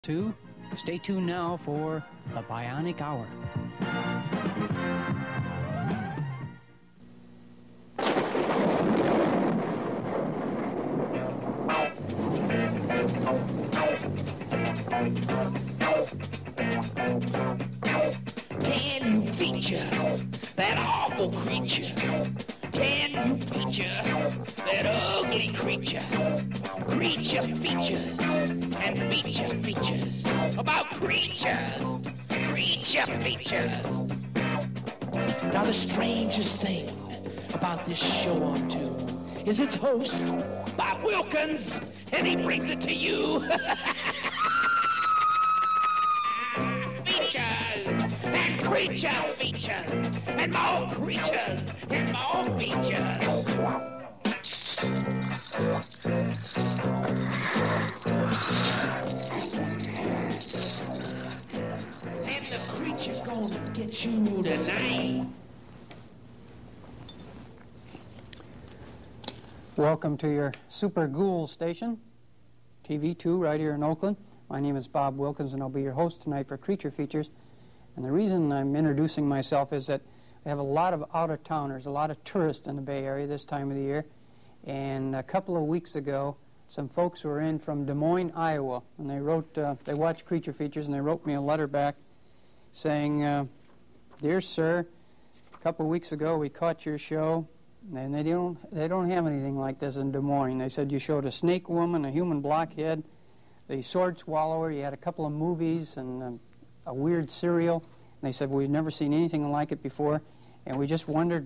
2. Stay tuned now for the Bionic Hour. Can you feature that awful creature? Can you feature that ugly creature? Creature features and feature features about creatures. Creature features. Now the strangest thing about this show on two is its host, Bob Wilkins, and he brings it to you. Creature features, and more creatures, and more features. And the creature's gonna get you tonight. Welcome to your Super Ghoul station, TV2, right here in Oakland. My name is Bob Wilkins, and I'll be your host tonight for Creature Features. And the reason I'm introducing myself is that we have a lot of out-of-towners, a lot of tourists in the Bay Area this time of the year. And a couple of weeks ago, some folks were in from Des Moines, Iowa, and they watched Creature Features, and they wrote me a letter back saying, "Dear sir, a couple of weeks ago we caught your show, and they don't have anything like this in Des Moines. They said you showed a snake woman, a human blockhead, the sword swallower, you had a couple of movies, and a weird cereal." And they said, "We've never seen anything like it before, and we just wondered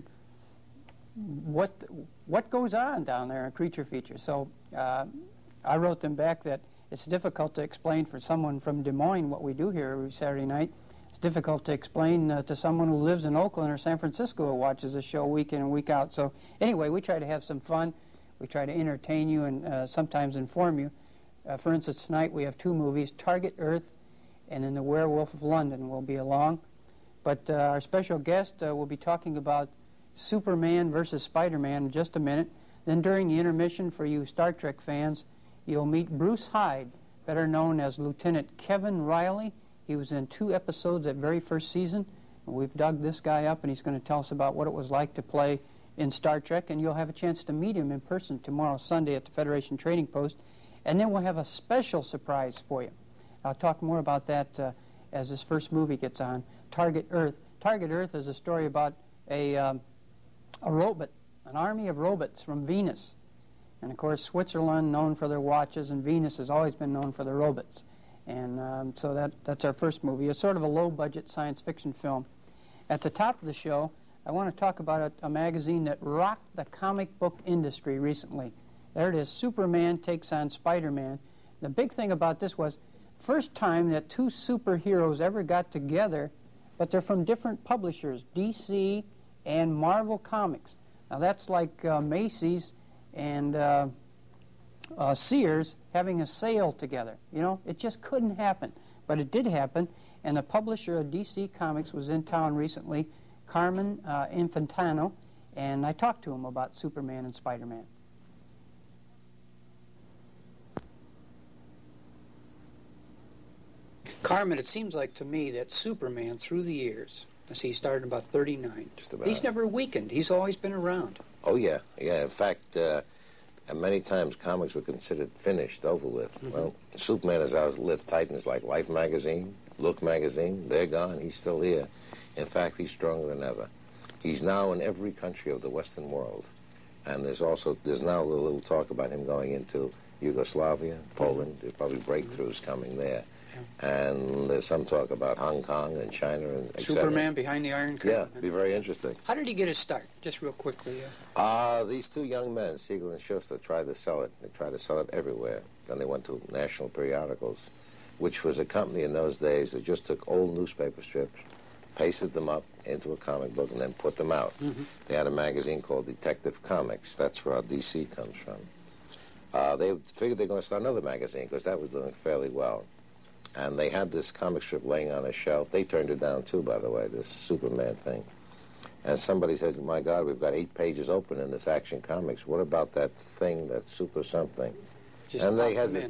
what goes on down there in Creature Features." So I wrote them back that it's difficult to explain for someone from Des Moines what we do here every Saturday night. It's difficult to explain to someone who lives in Oakland or San Francisco who watches the show week in and week out. So anyway, we try to have some fun. We try to entertain you and sometimes inform you. For instance, tonight we have two movies, Target Earth and then The Werewolf of London will be along. But our special guest will be talking about Superman versus Spider-Man in just a minute. Then during the intermission, for you Star Trek fans, you'll meet Bruce Hyde, better known as Lieutenant Kevin Riley. He was in 2 episodes that very first season. And we've dug this guy up, and he's going to tell us about what it was like to play in Star Trek. And you'll have a chance to meet him in person tomorrow, Sunday, at the Federation Trading Post. And then we'll have a special surprise for you. I'll talk more about that as this first movie gets on, Target Earth. Target Earth is a story about a robot, an army of robots from Venus. And, of course, Switzerland, known for their watches, and Venus has always been known for their robots. And so that's our first movie. It's sort of a low-budget science fiction film. At the top of the show, I want to talk about a magazine that rocked the comic book industry recently. There it is, Superman takes on Spider-Man. The big thing about this was first time that 2 superheroes ever got together, but they're from different publishers, DC and Marvel Comics. Now that's like Macy's and Sears having a sale together. You know, it just couldn't happen. But it did happen, and the publisher of DC Comics was in town recently, Carmen Infantino, and I talked to him about Superman and Spider-Man. Carmen, it seems like to me that Superman, through the years, he started about 39. Just about. He's never weakened. He's always been around. Oh, yeah. Yeah, in fact, many times comics were considered finished, over with. Mm-hmm. Well, Superman has outlived Titans like Life magazine, Look magazine. They're gone. He's still here. In fact, he's stronger than ever. He's now in every country of the Western world. And there's now a little talk about him going into Yugoslavia, Poland. There's probably breakthroughs coming there. And there's some talk about Hong Kong and China and et cetera. Superman behind the Iron Curtain. Yeah, it'd be very interesting. How did he get his start? Just real quickly. These 2 young men, Siegel and Schuster, tried to sell it. They tried to sell it everywhere. Then they went to national periodicals, which was a company in those days that just took old newspaper strips, pasted them up into a comic book, and then put them out. Mm-hmm. They had a magazine called Detective Comics. That's where our DC comes from. They figured they were going to start another magazine because that was doing fairly well. And they had this comic strip laying on a shelf. They turned it down, too, by the way, this Superman thing. And somebody said, my God, we've got 8 pages open in this Action Comics. What about that thing, that super something? Just and they had,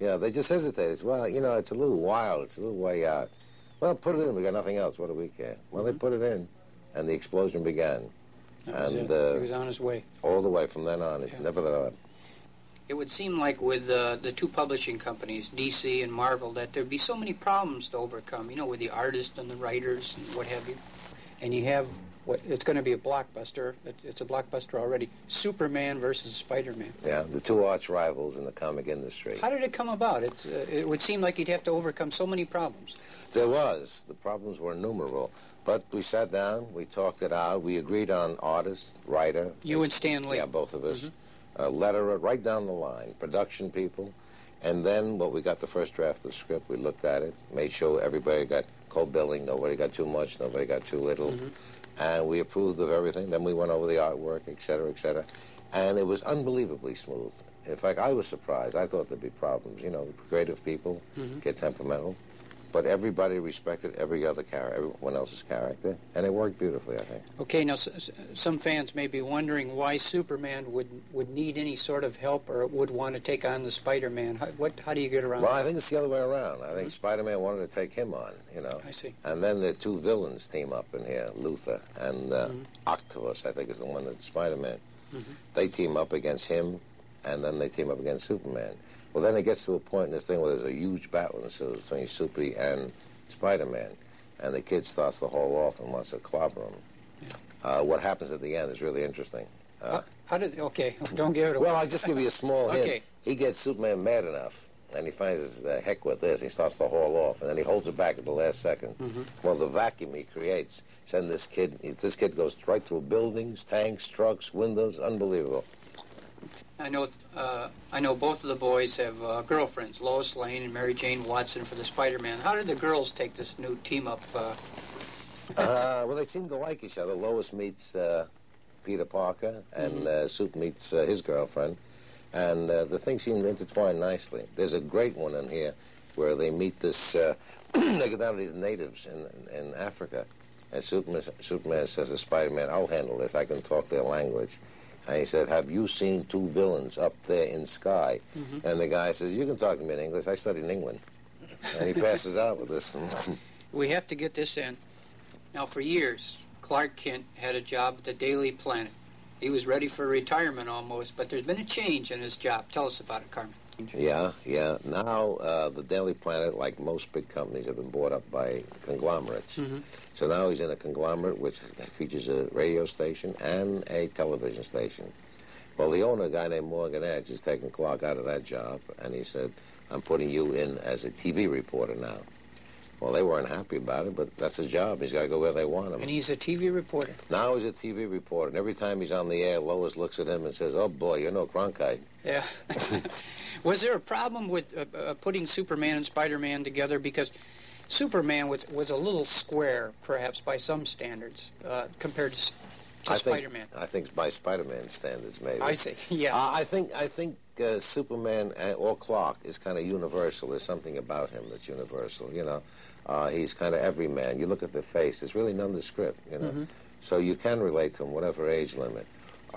Yeah, they just hesitated. Well, you know, it's a little wild. It's a little way out. Well, put it in. We got nothing else. What do we care? Well, they put it in, and the explosion began. That was And it. He was on his way. all the way from then on, it never let up. It would seem like with the two publishing companies, DC and Marvel, that there'd be so many problems to overcome, you know, with the artists and the writers and what have you. And you have what it's going to be a blockbuster. It's a blockbuster already. Superman versus Spider-Man. Yeah, the two arch rivals in the comic industry. How did it come about? It would seem like you'd have to overcome so many problems. There was. The problems were innumerable. But we sat down, we talked it out, we agreed on artist, writer. You and Stan Lee. Yeah, both of us. Letterer, right down the line, production people. And then when we got the first draft of the script, we looked at it, made sure everybody got co-billing, nobody got too much, nobody got too little. And we approved of everything. Then we went over the artwork, et cetera, et cetera. And it was unbelievably smooth. In fact, I was surprised. I thought there'd be problems. You know, creative people get temperamental. But everybody respected every other character, everyone else's character, and it worked beautifully, I think. Okay, now some fans may be wondering why Superman would need any sort of help or would want to take on the Spider-Man. How do you get around Well, that? I think it's the other way around. I think Spider-Man wanted to take him on, you know. I see. And then the two villains team up in here, Luthor and Octopus, I think is the one that's Spider-Man. They team up against him, and then they team up against Superman. Well, then it gets to a point in this thing where there's a huge battle ensues between Soupy and Spider-Man, and the kid starts to haul off and wants to clobber him. Yeah. What happens at the end is really interesting. Okay, don't give it away. Well, I'll just give you a small hint. Okay. He gets Superman mad enough, and he finds his heck with this. He starts to haul off, and then he holds it back at the last second. Well, the vacuum he creates sends this kid goes right through buildings, tanks, trucks, windows, unbelievable. I know both of the boys have girlfriends, Lois Lane and Mary Jane Watson for the Spider-Man. How did the girls take this new team-up? Well, they seem to like each other. Lois meets Peter Parker, and Soup meets his girlfriend. And the thing seemed to intertwine nicely. There's a great one in here where they meet this, they go down to these natives in Africa. And Superman says to Spider-Man, I'll handle this. I can talk their language. And he said, have you seen two villains up there in sky? And the guy says, you can talk to me in English. I studied in England. And he passes out with this. We have to get this in. Now, for years, Clark Kent had a job at the Daily Planet. He was ready for retirement almost, but there's been a change in his job. Tell us about it, Carmen. Yeah. Now, the Daily Planet, like most big companies, have been bought up by conglomerates. So now he's in a conglomerate which features a radio station and a television station. Well, the owner, a guy named Morgan Edge, has taken Clark out of that job, and he said, I'm putting you in as a TV reporter now. Well, they weren't happy about it, but that's his job. He's got to go where they want him. And he's a TV reporter. Now he's a TV reporter, and every time he's on the air, Lois looks at him and says, oh, boy, you're no Cronkite. Yeah. Was there a problem with putting Superman and Spider-Man together? Because Superman was a little square, perhaps, by some standards, compared to Spider-Man. I think by Spider-Man standards, maybe. I see, yeah. I think Superman or Clark is kind of universal. There's something about him that's universal, you know. He's kind of everyman. You look at the face, there's really nondescript, you know. So you can relate to him, whatever age limit.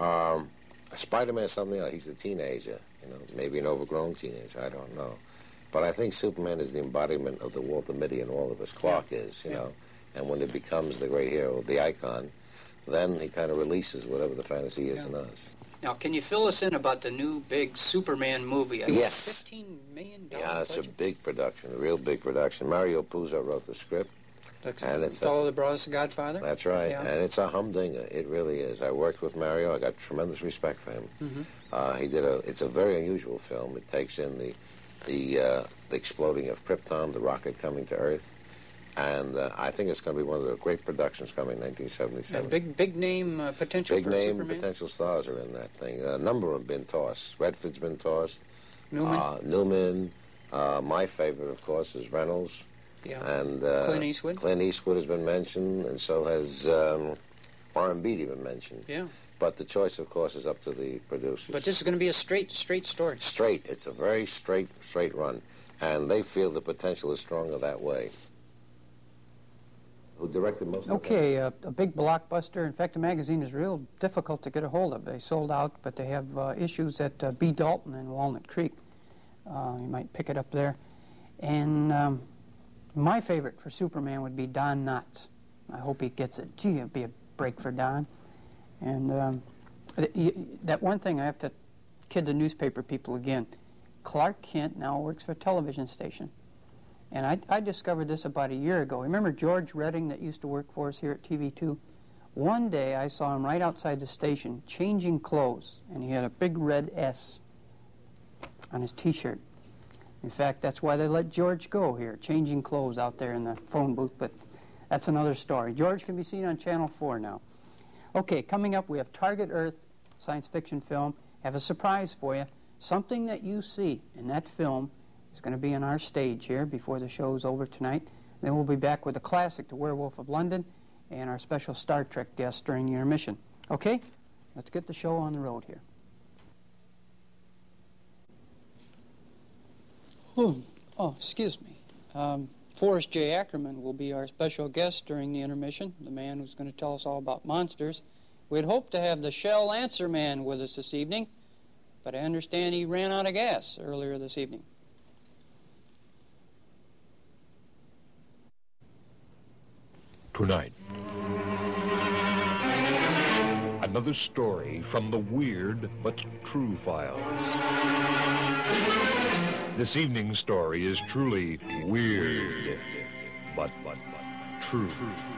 Spider-Man is something else. He's a teenager, you know, maybe an overgrown teenager, I don't know. But I think Superman is the embodiment of the Walter Mitty in all of us. Clark is, you know. And when he becomes the great hero, the icon, then he kind of releases whatever the fantasy is in us. Now, can you fill us in about the new big Superman movie? Yes. $15 million Yeah, it's budget. a big production, a real big production. Mario Puzo wrote the script. And it's the fellow that brought us The Godfather? That's right. Yeah. And it's a humdinger. It really is. I worked with Mario. I got tremendous respect for him. It's a very unusual film. It takes in the exploding of Krypton, the rocket coming to Earth. And I think it's going to be one of the great productions coming in 1977. Yeah, big name potential for Superman? Big name potential stars are in that thing. A number of them have been tossed. Redford's been tossed. Newman? My favorite, of course, is Reynolds. Yeah. And Clint Eastwood? Clint Eastwood has been mentioned, and so has Warren Beatty been mentioned. Yeah. But the choice, of course, is up to the producers. But this is going to be a straight story. Straight. It's a very straight run. And they feel the potential is stronger that way. Who directed most of it? Okay, a big blockbuster. In fact, the magazine is real difficult to get a hold of. They sold out, but they have issues at B. Dalton in Walnut Creek. You might pick it up there. And my favorite for Superman would be Don Knotts. I hope he gets it. Gee, it'd be a break for Don. And that one thing I have to kid the newspaper people again. Clark Kent now works for a television station. And I discovered this about a year ago. Remember George Redding that used to work for us here at TV2? One day I saw him right outside the station changing clothes, and he had a big red S on his T-shirt. In fact, that's why they let George go here, changing clothes out there in the phone booth, but that's another story. George can be seen on Channel 4 now. Okay, coming up we have Target Earth, science fiction film. I have a surprise for you. Something that you see in that film is going to be on our stage here before the show's over tonight. Then we'll be back with a classic, The Werewolf of London, and our special Star Trek guest during the intermission. Okay, let's get the show on the road here. Oh, excuse me. Forrest J. Ackerman will be our special guest during the intermission, the man who's going to tell us all about monsters. We'd hoped to have the Shell Answer Man with us this evening, but I understand he ran out of gas earlier this evening. Tonight, another story from the Weird But True Files. This evening's story is truly weird, but true.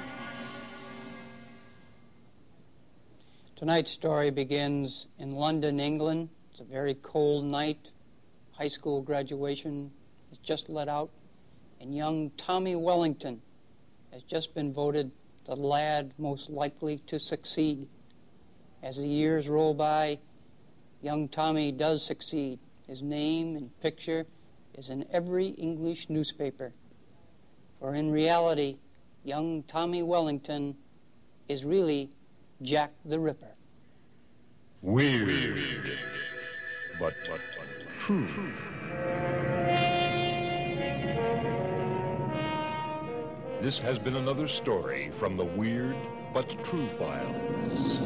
Tonight's story begins in London, England. It's a very cold night. High school graduation is just let out, and young Tommy Wellington has just been voted the lad most likely to succeed. As the years roll by, young Tommy does succeed. His name and picture is in every English newspaper. For in reality, young Tommy Wellington is really Jack the Ripper. Weird, but true. This has been another story from the Weird But True Files.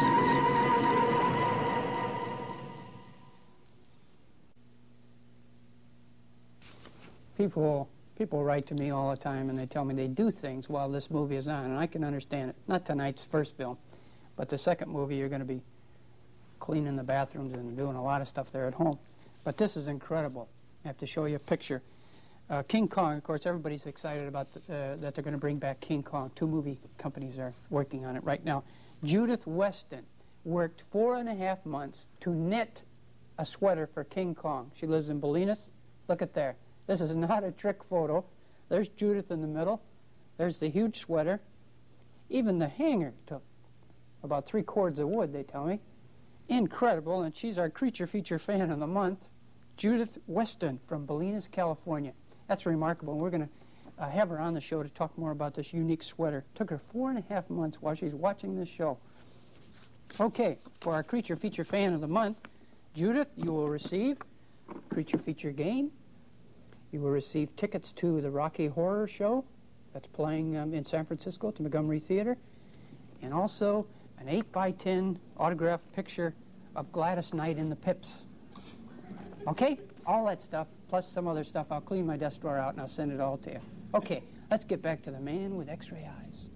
People write to me all the time and they tell me they do things while this movie is on, and I can understand it. Not tonight's first film, but the second movie you're going to be cleaning the bathrooms and doing a lot of stuff there at home. But this is incredible. I have to show you a picture. King Kong, of course, everybody's excited about that they're going to bring back King Kong. 2 movie companies are working on it right now. Judith Weston worked 4.5 months to knit a sweater for King Kong. She lives in Bolinas. Look at there. This is not a trick photo. There's Judith in the middle. There's the huge sweater. Even the hanger took about 3 cords of wood, they tell me. Incredible, and she's our Creature Feature Fan of the Month, Judith Weston from Bolinas, California. That's remarkable, and we're going to have her on the show to talk more about this unique sweater. It took her 4.5 months while she's watching this show. Okay, for our Creature Feature Fan of the Month, Judith, you will receive Creature Feature game. You will receive tickets to the Rocky Horror Show that's playing in San Francisco at the Montgomery Theater, and also an 8x10 autographed picture of Gladys Knight in the Pips. Okay? All that stuff, plus some other stuff. I'll clean my desk drawer out and I'll send it all to you. Okay, let's get back to the man with X-ray eyes.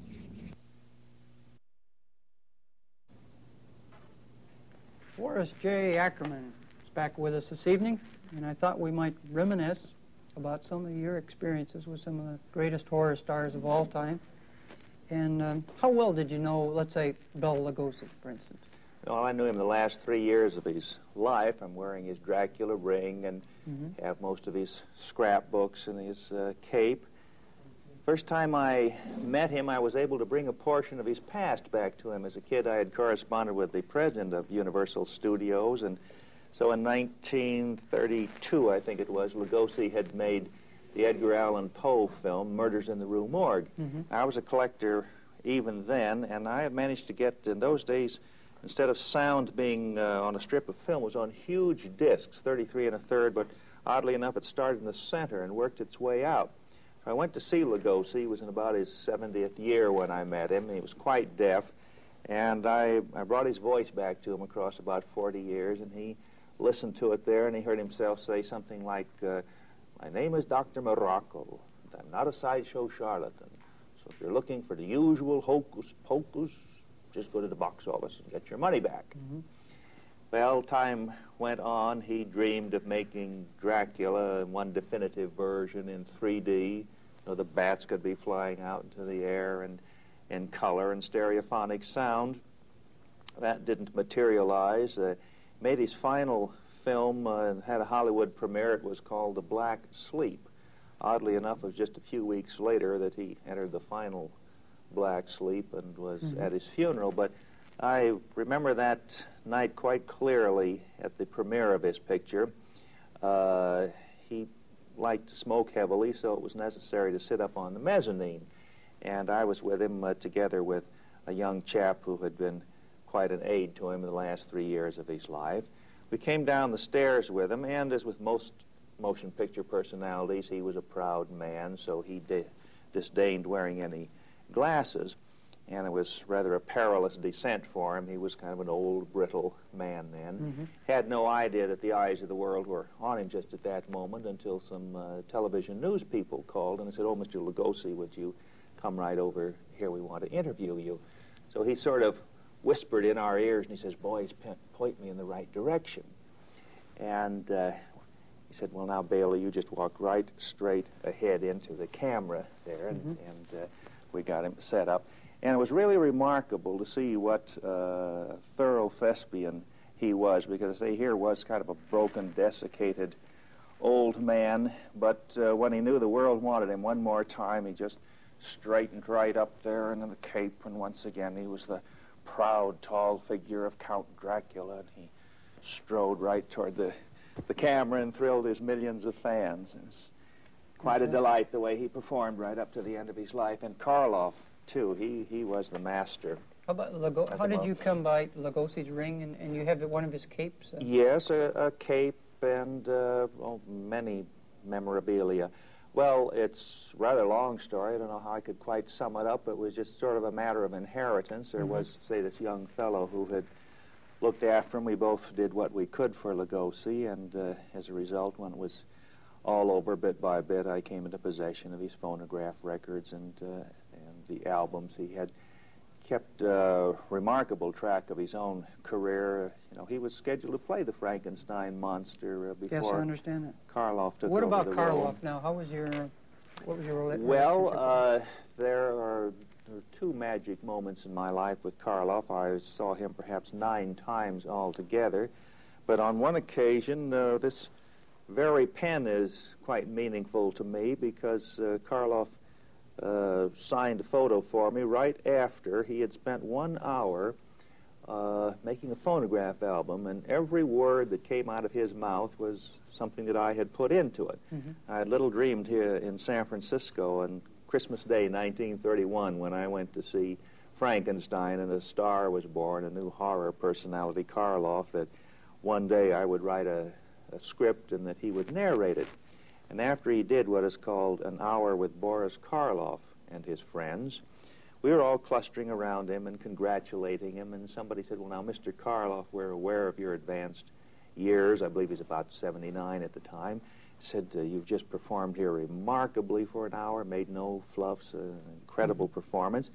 Forrest J. Ackerman is back with us this evening, and I thought we might reminisce about some of your experiences with some of the greatest horror stars of all time. And how well did you know, let's say, Bela Lugosi, for instance? Well, I knew him the last 3 years of his life. I'm wearing his Dracula ring and have most of his scrapbooks and his cape. First time I met him, I was able to bring a portion of his past back to him. As a kid, I had corresponded with the president of Universal Studios, and so in 1932, I think it was, Lugosi had made the Edgar Allan Poe film, Murders in the Rue Morgue. I was a collector even then, and I managed to get, in those days, instead of sound being on a strip of film, it was on huge discs, 33 1/3, but oddly enough, it started in the center and worked its way out. I went to see Lugosi. He was in about his 70th year when I met him. He was quite deaf, and I brought his voice back to him across about 40 years, and he listened to it there, and he heard himself say something like, my name is Dr. Morocco, and I'm not a sideshow charlatan. So if you're looking for the usual hocus pocus, just go to the box office and get your money back. Mm-hmm. Well, time went on. He dreamed of making Dracula in one definitive version in 3D. You know, the bats could be flying out into the air and in color and stereophonic sound. That didn't materialize. Made his final film and had a Hollywood premiere. It was called The Black Sleep. Oddly enough, it was just a few weeks later that he entered the final Black Sleep and was at his funeral. But I remember that night quite clearly at the premiere of his picture. He liked to smoke heavily, so it was necessary to sit up on the mezzanine. And I was with him together with a young chap who had been quite an aid to him in the last 3 years of his life. We came down the stairs with him, and as with most motion picture personalities, he was a proud man, so he disdained wearing any glasses. And it was rather a perilous descent for him. He was kind of an old, brittle man then. Had no idea that the eyes of the world were on him just at that moment until some television news people called and said, "Oh, Mr. Lugosi, would you come right over here? We want to interview you." So he sort of whispered in our ears, and he says, "Boys, point me in the right direction." And he said, "Well, now, Bailey, you just walk right straight ahead into the camera there." And we got him set up. And it was really remarkable to see what thorough thespian he was, because I say here was kind of a broken, desiccated old man, but when he knew the world wanted him one more time, he just straightened right up there and in the cape, and once again he was the proud, tall figure of Count Dracula, and he strode right toward the camera and thrilled his millions of fans. It was quite a delight the way he performed right up to the end of his life. And Karloff, too, he was the master. How about how did you come by Lugosi's ring, and you have one of his capes? Yes, a cape and many memorabilia. Well, it's a rather long story. I don't know how I could quite sum it up. It was just sort of a matter of inheritance. There was, say, this young fellow who had looked after him. We both did what we could for Lugosi, and as a result, when it was all over, bit by bit, I came into possession of his phonograph records and the albums. He had kept remarkable track of his own career. You know, he was scheduled to play the Frankenstein monster before. Yes, I understand that. Karloff took What over about the Karloff role. now? What was your relationship? Well, there are two magic moments in my life with Karloff. I saw him perhaps 9 times altogether, but on one occasion, this very pen is quite meaningful to me because Karloff signed a photo for me right after he had spent 1 hour making a phonograph album, and every word that came out of his mouth was something that I had put into it. I had little dreamed here in San Francisco on Christmas Day, 1931, when I went to see Frankenstein and a star was born, a new horror personality, Karloff, that one day I would write a script and that he would narrate it. And after he did what is called An Hour with Boris Karloff and his friends, we were all clustering around him and congratulating him, and somebody said, "Well, now, Mr. Karloff, we're aware of your advanced years." I believe he's about 79 at the time. He said, "You've just performed here remarkably for an hour, made no fluffs, an incredible performance.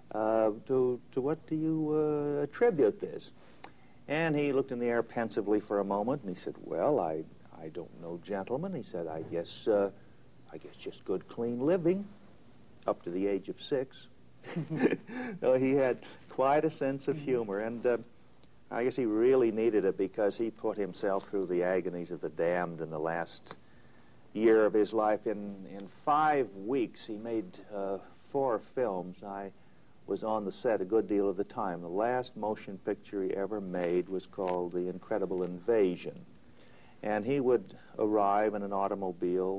To what do you attribute this?" And he looked in the air pensively for a moment, and he said, "Well, I don't know, gentlemen." He said, I guess just good, clean living up to the age of 6. No, he had quite a sense of humor, and I guess he really needed it because he put himself through the agonies of the damned in the last year of his life. In 5 weeks, he made 4 films. I was on the set a good deal of the time. The last motion picture he ever made was called The Incredible Invasion. And he would arrive in an automobile,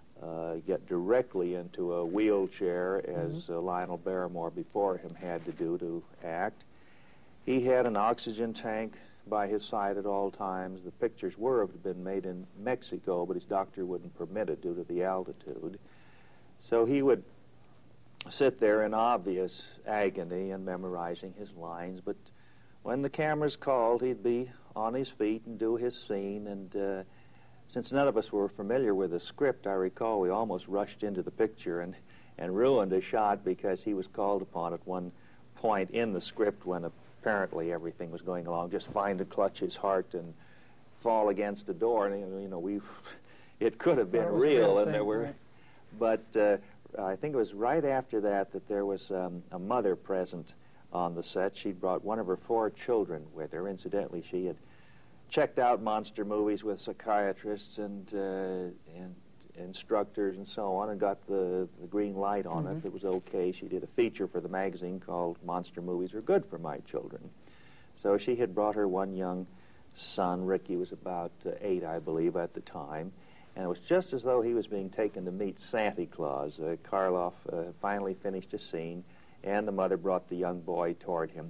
get directly into a wheelchair, as Lionel Barrymore before him had to do to act. He had an oxygen tank by his side at all times. The pictures were have been made in Mexico, but his doctor wouldn't permit it due to the altitude. So he would sit there in obvious agony and memorizing his lines, but when the cameras called, he'd be on his feet and do his scene. And since none of us were familiar with the script, I recall we almost rushed into the picture and ruined a shot because he was called upon at one point in the script when apparently everything was going along, just fine to clutch his heart and fall against a door. And, you know, it could have been real, and there were... Right. But I think it was right after that there was a mother present on the set. She'd brought one of her 4 children with her. Incidentally, she had checked out monster movies with psychiatrists and instructors and so on, and got the green light on it. It was okay. She did a feature for the magazine called Monster Movies Are Good for My Children. So she had brought her one young son. Ricky was about 8, I believe, at the time. And it was just as though he was being taken to meet Santa Claus. Karloff finally finished a scene, and the mother brought the young boy toward him.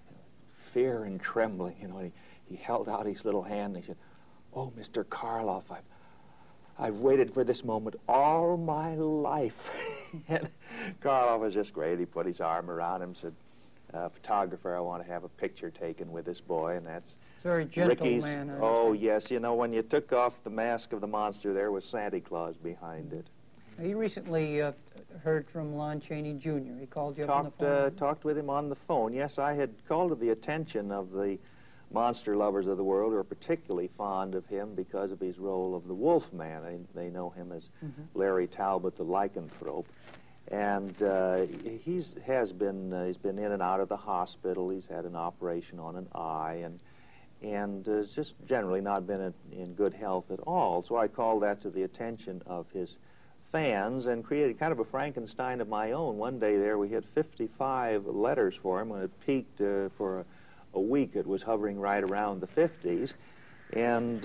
Fear and trembling, you know, he held out his little hand and he said, "Oh, Mr. Karloff, I've waited for this moment all my life." And Karloff was just great. He put his arm around him, said, "Photographer, I want to have a picture taken with this boy," and that's very gentle Ricky's. Man. Oh, yes. You know, when you took off the mask of the monster, there was Santa Claus behind it. He recently heard from Lon Chaney Jr. He called you up on the phone. Talked with him on the phone. Yes, I had called to the attention of the monster lovers of the world, who are particularly fond of him because of his role of the Wolfman. They know him as Larry Talbot, the lycanthrope. And he's been in and out of the hospital. He's had an operation on an eye, and has just generally not been in good health at all. So I called that to the attention of his fans and created kind of a Frankenstein of my own. One day there we had 55 letters for him. When it peaked for a week, it was hovering right around the 50s. And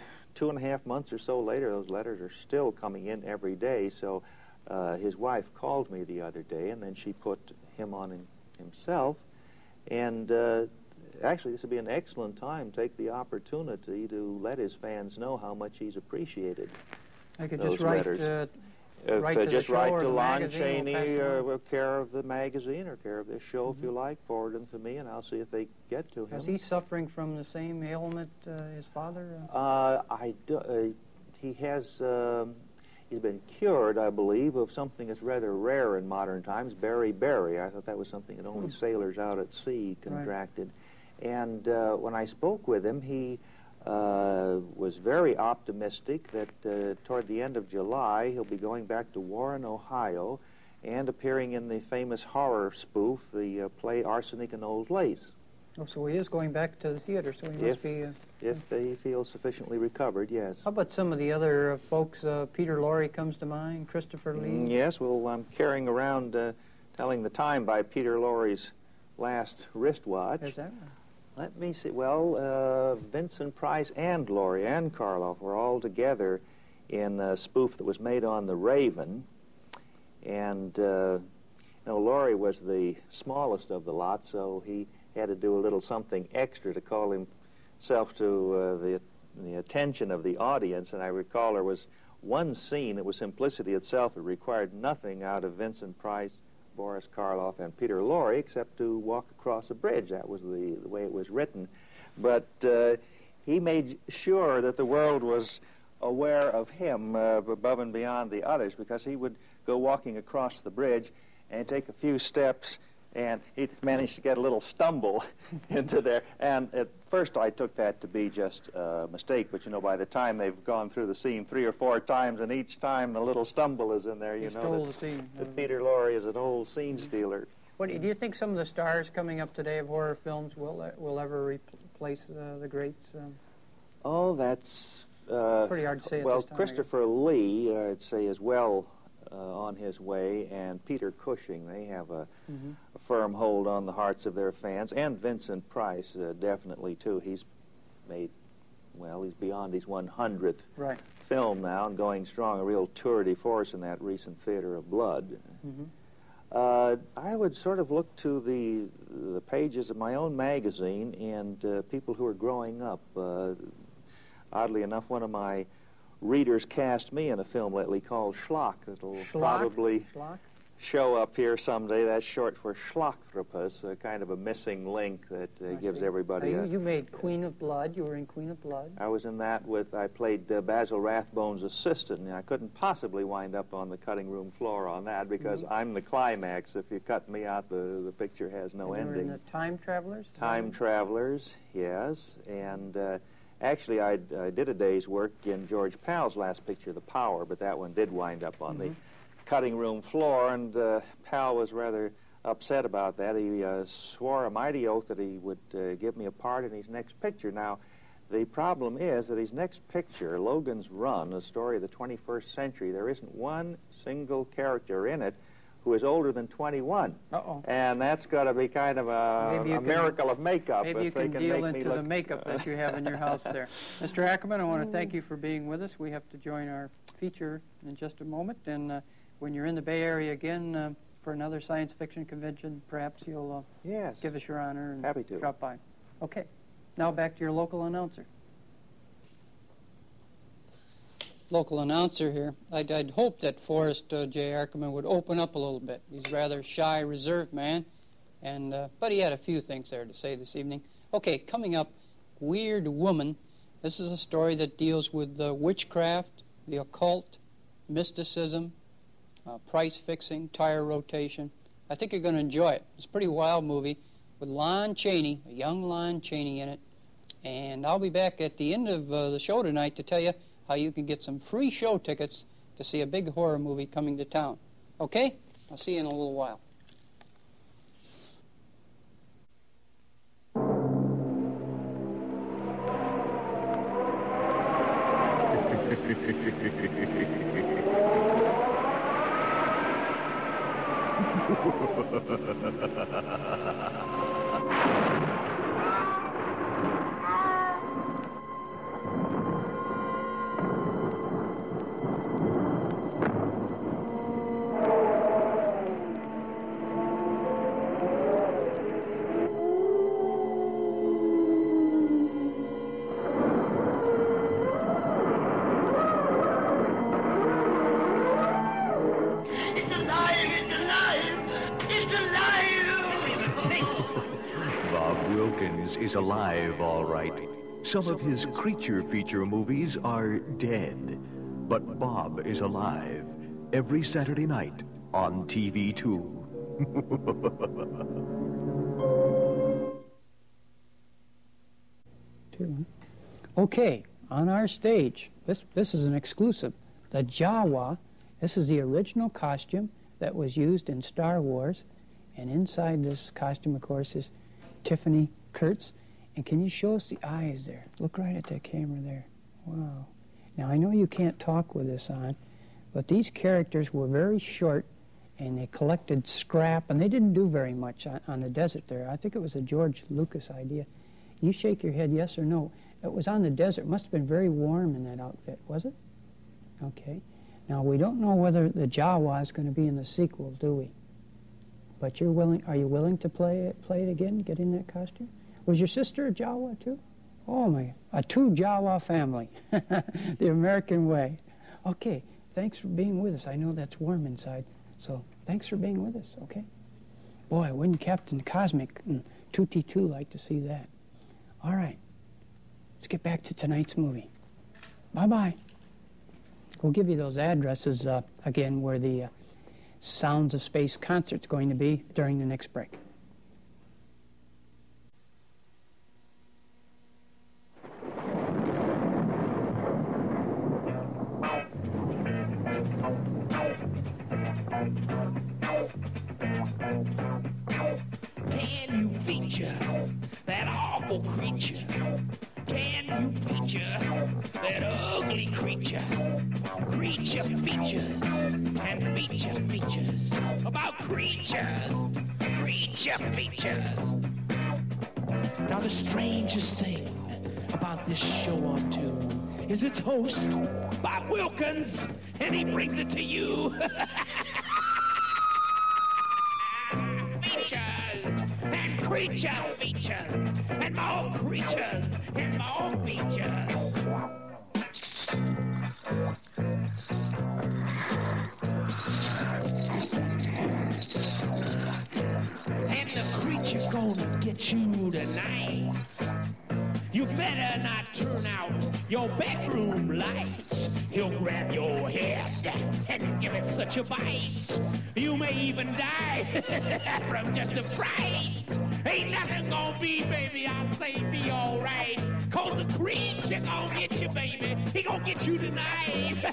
2.5 months or so later, those letters are still coming in every day. So his wife called me the other day, and then she put him on himself. And actually, this would be an excellent time. Take the opportunity to let his fans know how much he's appreciated. I could just write to Lon Chaney, care of the magazine or care of this show, if you like. Forward them to me, and I'll see if they get to him. Is he suffering from the same ailment his father? He has. He's been cured, I believe, of something that's rather rare in modern times, beriberi. I thought that was something that only sailors out at sea contracted. Right. And when I spoke with him, he was very optimistic that toward the end of July, he'll be going back to Warren, Ohio, and appearing in the famous horror spoof, the play Arsenic and Old Lace. Oh, so he is going back to the theater, so he must be... if he feels sufficiently recovered, yes. How about some of the other folks? Peter Lorre comes to mind, Christopher Lee? Yes, well, I'm carrying around Telling the Time by Peter Lorre's last wristwatch. Is that right? Let me see. Well, Vincent Price and Lorre and Karloff were all together in a spoof that was made on the Raven. And, Lorre was the smallest of the lot, so he had to do a little something extra to call himself to the attention of the audience. And I recall there was one scene that was simplicity itself. It required nothing out of Vincent Price, Boris Karloff, and Peter Lorre except to walk across a bridge. That was the way it was written. But he made sure that the world was aware of him above and beyond the others, because he would go walking across the bridge and take a few steps, and he managed to get a little stumble into there. And at first I took that to be just a mistake, but by the time they've gone through the scene 3 or 4 times, and each time the little stumble is in there, you know that Peter Lorre is an old scene stealer. What do you think some of the stars coming up today of horror films will ever replace the greats? Oh, that's pretty hard to say. Well, at this time, Christopher Lee, I'd say, is well on his way, and Peter Cushing. They have a firm hold on the hearts of their fans, and Vincent Price definitely too. He's made, he's beyond his 100th film now and going strong, a real tour de force in that recent Theater of Blood. I would sort of look to the pages of my own magazine and people who are growing up. Oddly enough, one of my readers cast me in a film lately called Schlock. It'll probably... Schlock? show up here someday. That's short for Schlochtropus, kind of a missing link that gives everybody now, you made Queen of Blood. You were in Queen of Blood. I was in that I played Basil Rathbone's assistant, and I couldn't possibly wind up on the cutting room floor on that because I'm the climax. If you cut me out, the picture has no and ending. You were in the Time Travelers? Time Travelers, yes. And actually, I did a day's work in George Pal's last picture, The Power, but that one did wind up on the cutting room floor, and Pal was rather upset about that. He swore a mighty oath that he would give me a part in his next picture. Now, the problem is that his next picture, Logan's Run, a story of the 21st century, there isn't one single character in it who is older than 21. Uh-oh. And that's got to be kind of a miracle of makeup. Maybe you can deal into the makeup that you have in your house there. Mr. Ackerman, I want to thank you for being with us. We have to join our feature in just a moment, and when you're in the Bay Area again for another science fiction convention, perhaps you'll give us your honor and happy to drop by. Okay. Now back to your local announcer. Local announcer here. I'd hoped that Forrest J. Ackerman would open up a little bit. He's a rather shy, reserved man, and but he had a few things there to say this evening. Okay, coming up, Weird Woman. This is a story that deals with witchcraft, the occult, mysticism, price fixing, tire rotation. I think you're going to enjoy it. It's a pretty wild movie with Lon Chaney, a young Lon Chaney in it. And I'll be back at the end of the show tonight to tell you how you can get some free show tickets to see a big horror movie coming to town. Okay? I'll see you in a little while. Bob Wilkins is alive, all right. Some of his creature feature movies are dead, but Bob is alive every Saturday night on TV 2. Okay, on our stage, this is an exclusive. The Jawa, this is the original costume that was used in Star Wars, and inside this costume, of course, is Tiffany Kurtz. And can you show us the eyes there? Look right at that camera there. Wow. Now, I know you can't talk with this on, but these characters were very short, and they collected scrap, and they didn't do very much on the desert there. I think it was a George Lucas idea. You shake your head yes or no. It was on the desert. It must have been very warm in that outfit, was it? Okay. Now, we don't know whether the Jawa is going to be in the sequel, do we? But you're willing, are you willing to play it again, get in that costume? Was your sister a Jawa too? Oh my, a two Jawa family, the American way. Okay, thanks for being with us. I know that's warm inside, so thanks for being with us, okay? Boy, wouldn't Captain Cosmic and Tutti 2 like to see that? All right, let's get back to tonight's movie. Bye-bye. We'll give you those addresses again where the Sounds of Space concert's going to be during the next break. Can you feature that awful creature? Can you feature that ugly creature? Creature features and feature features about creatures. Creature features. Now the strangest thing about this show on tune is its host, Bob Wilkins, and he brings it to you. Features and creature features and more creatures and more features. creature gonna get you tonight. You better not turn out your bedroom lights. He'll grab your head and give it such a bite. You may even die from just a fright. Ain't nothing gonna be, baby, I'll say be alright. Cause the creature gonna get you, baby. He gonna get you tonight.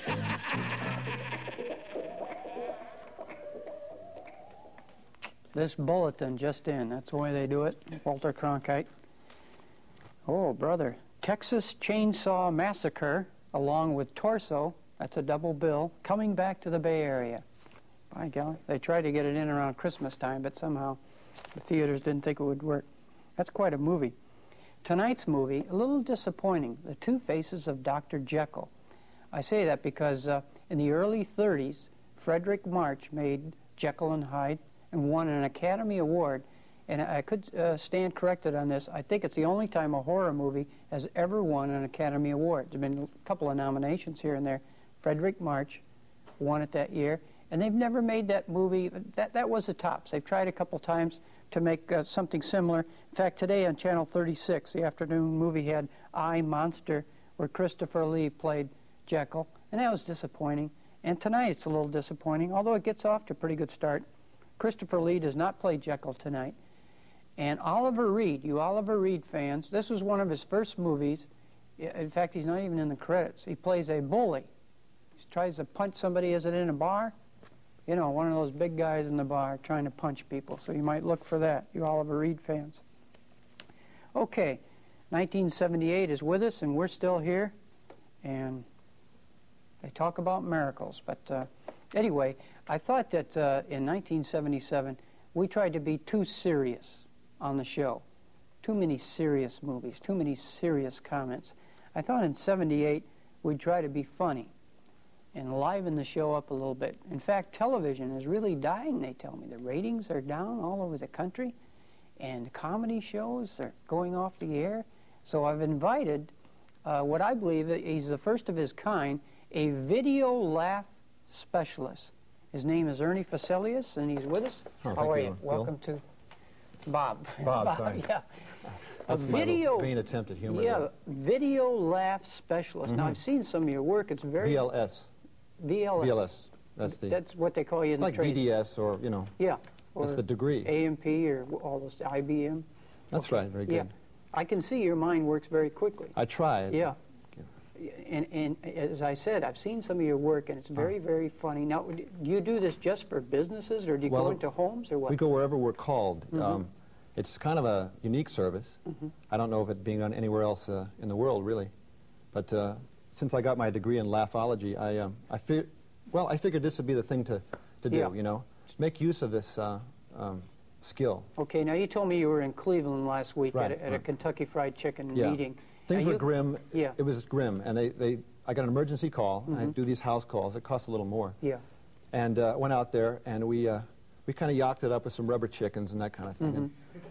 This bulletin just in. That's the way they do it. Walter Cronkite. Oh, brother. Texas Chainsaw Massacre, along with Torso, that's a double bill, coming back to the Bay Area. By golly. They tried to get it in around Christmas time, but somehow the theaters didn't think it would work. That's quite a movie. Tonight's movie, a little disappointing. The Two Faces of Dr. Jekyll. I say that because in the early 30s, Frederick March made Jekyll and Hyde and won an Academy Award. And I could stand corrected on this. I think it's the only time a horror movie has ever won an Academy Award. There have been a couple of nominations here and there. Frederick March won it that year. And they've never made that movie. That was the tops. They've tried a couple times to make something similar. In fact, today on Channel 36, the afternoon movie had I, Monster, where Christopher Lee played Jekyll. And that was disappointing. And tonight it's a little disappointing, although it gets off to a pretty good start. Christopher Lee does not play Jekyll tonight. And Oliver Reed, you Oliver Reed fans, this was one of his first movies. In fact, he's not even in the credits. He plays a bully. He tries to punch somebody. Is it in a bar? You know, one of those big guys in the bar trying to punch people. So you might look for that, you Oliver Reed fans. Okay, 1978 is with us, and we're still here. And they talk about miracles. But anyway, I thought that in 1977, we tried to be too serious on the show. Too many serious movies, too many serious comments. I thought in 78, we'd try to be funny and liven the show up a little bit. In fact, television is really dying, they tell me. The ratings are down all over the country, and comedy shows are going off the air. So I've invited what I believe he's the first of his kind, a video laugh specialist. His name is Ernie Facilius, and he's with us. Oh, How are you? Bill. Welcome to Bob. Bob, sorry. Yeah. That's a video, my vain attempt at humor. Yeah, video laugh specialist. Now, I've seen some of your work. It's very... VLS. VLS. VLS. That's what they call you in like the trade. DDS or, you know. Yeah. Or that's the degree. AMP or all those, IBM. That's right, very good. Yeah. I can see your mind works very quickly. I try. Yeah. And as I said, I've seen some of your work, and it's very, very funny. Now, do you do this just for businesses, or do you go into homes, or what? We go wherever we're called. It's kind of a unique service. I don't know of it being done anywhere else in the world, really. But since I got my degree in laughology, I figured this would be the thing to do, you know. Make use of this skill. Okay, now you told me you were in Cleveland last week at a Kentucky Fried Chicken meeting. Things were grim. Yeah. It was grim, and I got an emergency call. I do these house calls. It costs a little more. Yeah. And went out there, and we kind of yacked it up with some rubber chickens and that kind of thing.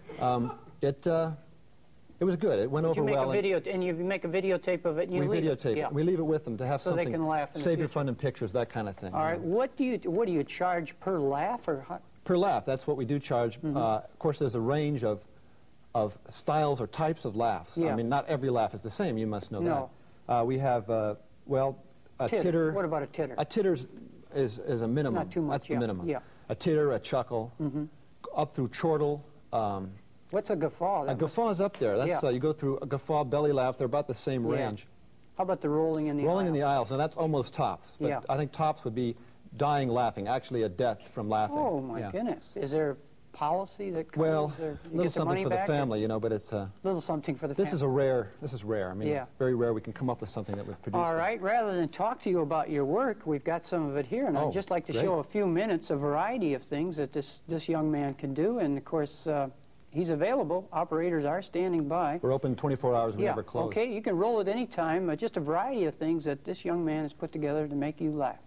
And, it was good. It went over well. And you make a videotape of it, and you leave it. Videotape it. We leave it with them to have something. So they can laugh in the Save your future. fun and pictures, that kind of thing. All right. What do you charge per laugh, or how? Per laugh? That's what we do charge. Of course, there's a range of styles or types of laughs. Yeah. I mean, not every laugh is the same. You must know that. We have a titter. What about a titter? A titter is a minimum. Not too much. That's the minimum. Yeah. A titter, a chuckle, up through chortle. What's a guffaw? A guffaw is up there. That's you go through a guffaw, belly laugh. They're about the same range. How about the rolling in the aisle? Rolling in the aisles. Now that's almost tops. But I think tops would be dying laughing. Actually, a death from laughing. Oh my goodness! Is there policy that covers? Well, a little something for the family, you know. But it's a little something for the family. This is rare. I mean, very rare. We can come up with something that would produce. All right. Rather than talk to you about your work, we've got some of it here, and I'd just like to show a few minutes, a variety of things that this young man can do, and of course. He's available. Operators are standing by. We're open 24 hours. We never close. Okay, you can roll at any time. Just a variety of things that this young man has put together to make you laugh.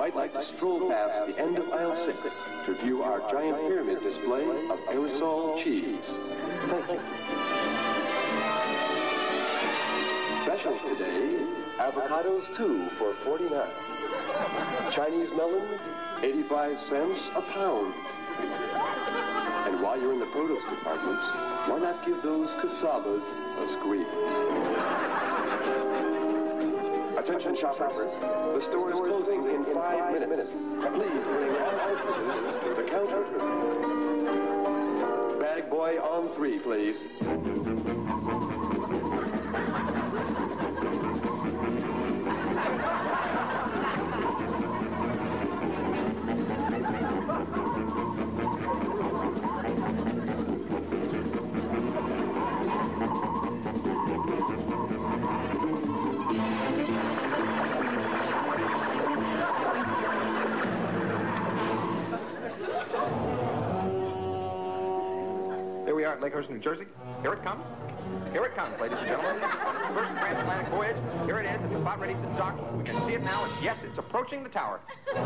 might like to stroll past the end of aisle 6 to view our giant pyramid display of aerosol cheese. Thank you. Specials today, avocados 2 for $49. Chinese melon, 85 cents a pound. And while you're in the produce department, why not give those casabas a squeeze? Attention shoppers, the store is closing in 5 minutes. Please bring all purchases to the counter. Bag boy on 3, please. Lakehurst, New Jersey. Here it comes. Here it comes, ladies and gentlemen. First transatlantic voyage. Here it is. It's about ready to dock. We can see it now. And yes, it's approaching the tower.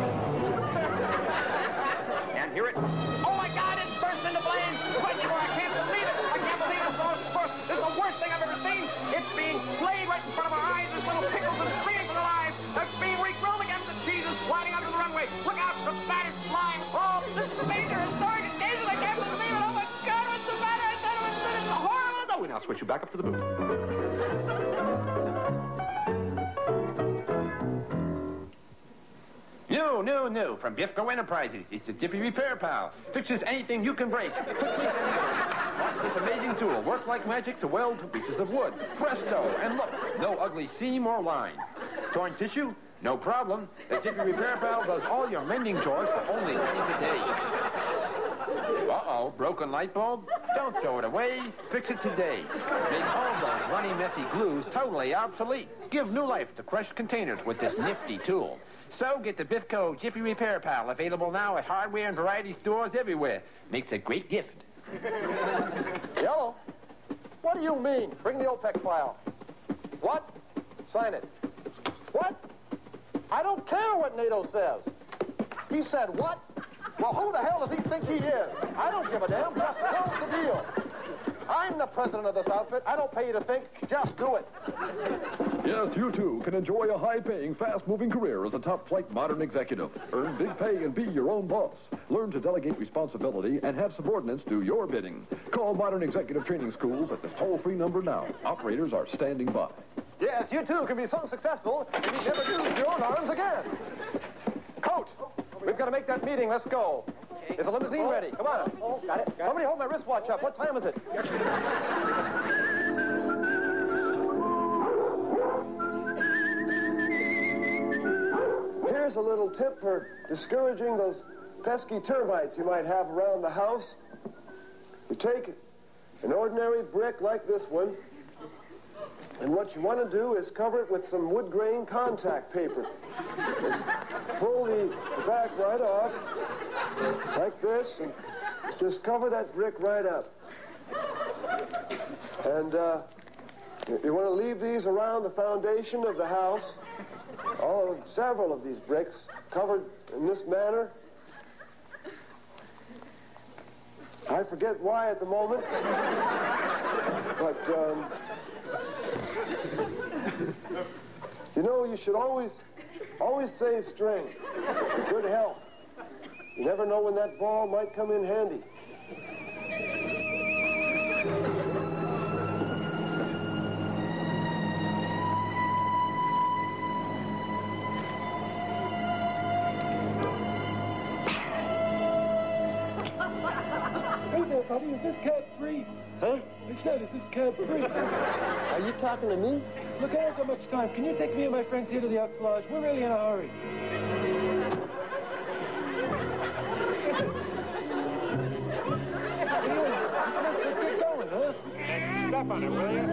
And here it... Oh, my God! It's burst into flames! Right before I can't believe it! I can't believe it! This is the worst thing I've ever seen! It's being played right in front of our eyes. There's little pickles and screaming for their lives. They're being regrilled against the cheeses sliding onto the runway. Look out! The Spanish slime! Oh, this is major historic occasion! I can't believe it! Oh, my God! What's the matter? I said it was horrible! Oh, we now switch you back up to the booth. No. From Bifco Enterprises. It's a Jiffy Repair Pal. Fixes anything you can break. Watch this amazing tool. Work like magic to weld to pieces of wood. Presto. And look, no ugly seam or lines. Torn tissue? No problem. The Jiffy Repair Pal does all your mending chores for only pennies a day. Uh-oh, broken light bulb? Don't throw it away. Fix it today. Make all those runny, messy glues totally obsolete. Give new life to crushed containers with this nifty tool. So get the Bifco Jiffy Repair Pal, available now at hardware and variety stores everywhere. Makes a great gift. Yellow? What do you mean? Bring the OPEC file. What? Sign it. What? I don't care what NATO says. He said what? Well, who the hell does he think he is? I don't give a damn. Just close the deal. I'm the president of this outfit. I don't pay you to think. Just do it. Yes, you too can enjoy a high-paying, fast-moving career as a top-flight modern executive. Earn big pay and be your own boss. Learn to delegate responsibility and have subordinates do your bidding. Call Modern Executive Training Schools at this toll-free number now. Operators are standing by. Yes, you too can be so successful that you never use your own arms again. Coat, we've got to make that meeting. Let's go. Is the limousine ready? Come on. Got it. Somebody hold my wristwatch up. What time is it? Here's a little tip for discouraging those pesky termites you might have around the house. You take an ordinary brick like this one, and what you want to do is cover it with some wood grain contact paper. Just pull the back right off, like this, and just cover that brick right up. And you want to leave these around the foundation of the house. Several of these bricks covered in this manner. I forget why at the moment, but you know, you should always save string for good health. You never know when that ball might come in handy. Hey there, buddy, is this cab free? Huh? I said, is this cab free? Are you talking to me? Look, I don't got much time. Can you take me and my friends here to the Elks Lodge? We're really in a hurry. Anyway, let's get going, huh? Step on it, will you?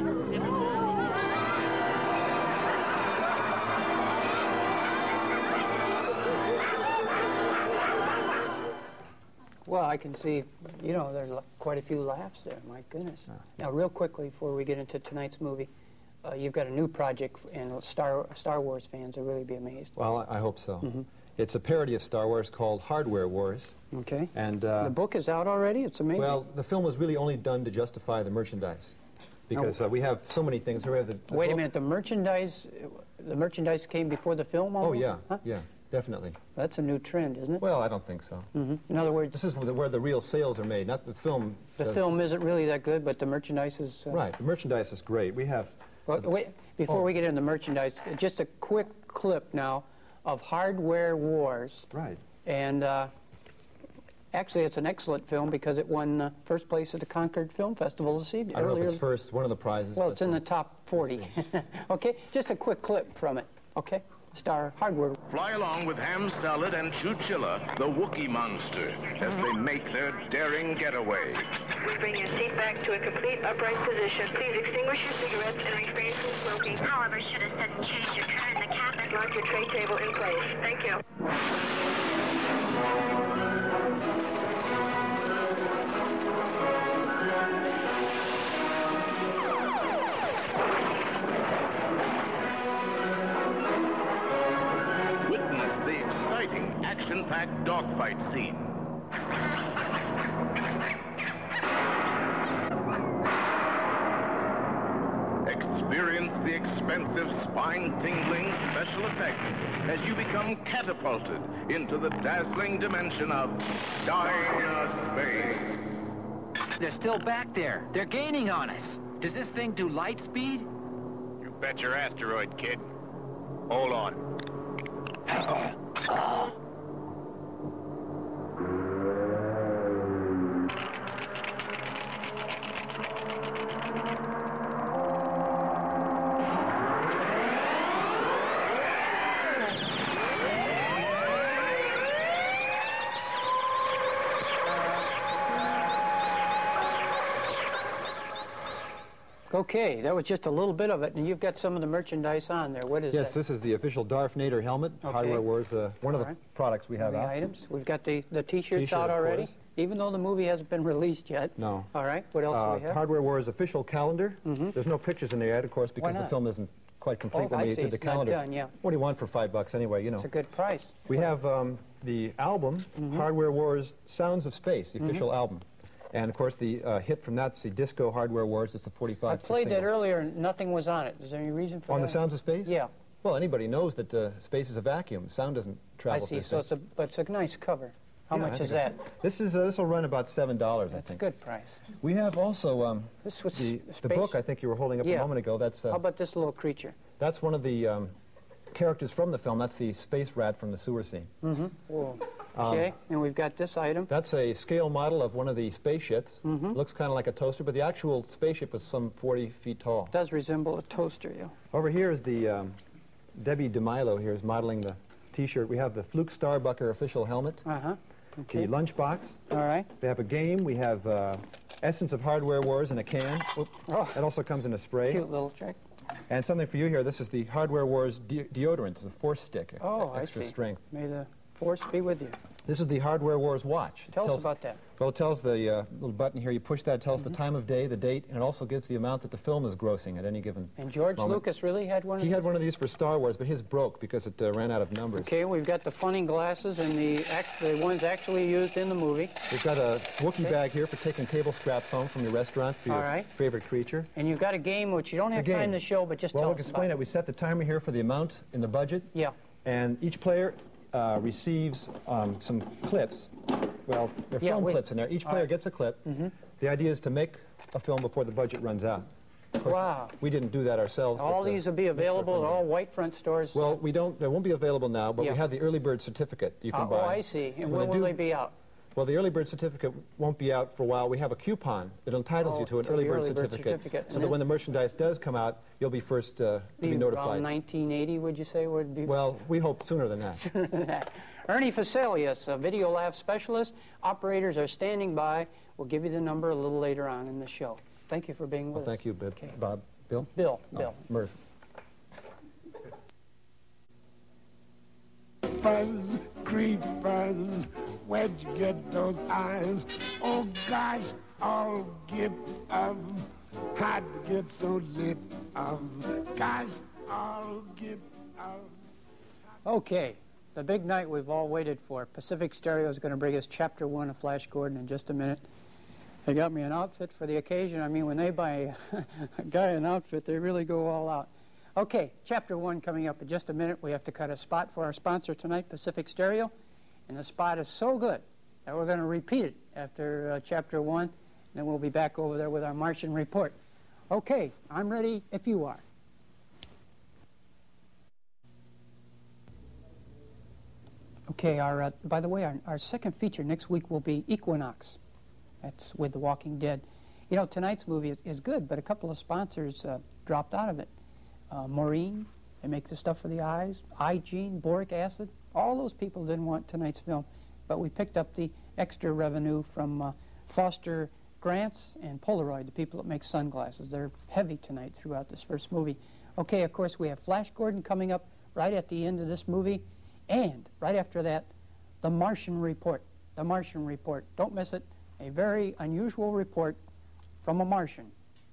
Well, I can see, you know, there's quite a few laughs there, my goodness. Now, real quickly, before we get into tonight's movie, you've got a new project, and Star Wars fans will really be amazed. Well, I hope so. It's a parody of Star Wars called Hardware Wars. Okay. And the book is out already? It's amazing. Well, the film was really only done to justify the merchandise. Because we have so many things. We have the Wait a minute, the merchandise came before the film almost? Oh, yeah, huh? yeah, definitely. That's a new trend, isn't it? Well, I don't think so. In other words... This is where the real sales are made, not the film. The film isn't really that good, but the merchandise is... Right, the merchandise is great. We have... Well, wait, before we get into the merchandise, just a quick clip now of Hardware Wars. Right. And actually, it's an excellent film because it won first place at the Concord Film Festival this evening. I don't know if it's first, one of the prizes. Well, it's in the top 40. Okay, just a quick clip from it. Okay, star Hardware. Fly along with ham salad and chouchilla, the Wookiee monster, as they make their daring getaway. We bring your seat back to a complete upright position. Please extinguish your cigarettes and refrain from smoking. However, should a sudden change occur in the cabin, lock your tray table in place. Thank you. Witness the exciting, action-packed dogfight scene. Experience the expensive, spine-tingling special effects as you become catapulted into the dazzling dimension of Dynaspace. They're still back there. They're gaining on us. Does this thing do light speed? You bet your asteroid, kid. Hold on. Okay, that was just a little bit of it, and you've got some of the merchandise on there. What is that? Yes, this is the official Darth Vader helmet, Okay. Hardware Wars, one of the products we have The out. items. We've got the T-shirts T-shirt, out of already, course. even though the movie hasn't been released yet. No. All right, what else do we have? Hardware Wars official calendar. There's no pictures in there yet, of course, because the not? film isn't quite complete Oh, when I we see. did the It's not calendar. done, yeah. What do you want for $5 anyway, you know? It's a good price. We have the album, Hardware Wars Sounds of Space, the official album. And, of course, the hit from that's the disco Hardware Wars. It's the 45. I played that earlier, and nothing was on it. Is there any reason for that? On the Sounds of Space? Yeah. Well, anybody knows that space is a vacuum. Sound doesn't I travel see. through So space. it's a nice cover. How Yeah, I much think is that? This will run about $7, I That's a think. good price. We have also This was the space- book I think you were holding up a Yeah. moment ago. That's How about this little creature? that's one of the characters from the film. That's the space rat from the sewer scene. Whoa. Okay, and we've got this item. That's a scale model of one of the spaceships. Looks kind of like a toaster, but the actual spaceship was some 40 feet tall. Does resemble a toaster, yeah. Over here is the Debbie DeMilo here is modeling the T-shirt. We have the Fluke Starbucker official helmet. Okay. The lunchbox. All right. We have a game. We have Essence of Hardware Wars in a can. Oop. It also comes in a spray. Cute little trick. And something for you here. This is the Hardware Wars deodorant. It's a force stick. Oh, extra I see. strength. May the force be with you. This is the Hardware Wars watch. It Tell us about that. Well, it tells the little button here. You push that. It tells the time of day, the date, and it also gives the amount that the film is grossing at any given And George moment. Lucas really had one of He these? had one of these for Star Wars, but his broke because it ran out of numbers. Okay, we've got the funning glasses and the ones actually used in the movie. We've got a Wookiee bag here for taking table scraps home from your restaurant for All your right. favorite creature. And you've got a game which you don't have time to show, but just well, tell we us can explain about it. We set the timer here for the amount in the budget. Yeah. And each player receives some clips. Well, there are film clips in there. Each player gets a clip. The idea is to make a film before the budget runs out. Of course, Wow. We didn't do that ourselves. All these will be available at all white front stores. Well, they won't be available now, but Yeah. we have the early bird certificate you can buy. Oh, I see. And when will they be out? Well, the early bird certificate won't be out for a while. We have a coupon that entitles you to an early bird certificate. So that when the merchandise does come out, you'll be first to be notified. Around 1980, would you say? Would be Well, we hope sooner than that. Ernie Faselius, a video lab specialist. Operators are standing by. We'll give you the number a little later on in the show. Thank you for being with us. Thank you, Bob. Bill? Bill. Murph. Creepers, creepers, where'd you get those eyes? Oh gosh, I'll get up. How'd you get so lit up? Gosh, I'll get up. Okay, the big night we've all waited for. Pacific Stereo is going to bring us Chapter 1 of Flash Gordon in just a minute. They got me an outfit for the occasion. I mean, when they buy a guy an outfit, they really go all out. Okay, Chapter 1 coming up in just a minute. We have to cut a spot for our sponsor tonight, Pacific Stereo. And the spot is so good that we're going to repeat it after Chapter 1. And then we'll be back over there with our Martian report. Okay, I'm ready if you are. Okay, by the way, our second feature next week will be Equinox. That's with The Walking Dead. You know, tonight's movie is good, but a couple of sponsors dropped out of it. Maureen, they make the stuff for the eyes. iGene, boric acid. All those people didn't want tonight's film, but we picked up the extra revenue from Foster Grants and Polaroid, the people that make sunglasses. They're heavy tonight throughout this first movie. Okay, of course, we have Flash Gordon coming up right at the end of this movie. And right after that, the Martian report. The Martian report. Don't miss it. A very unusual report from a Martian.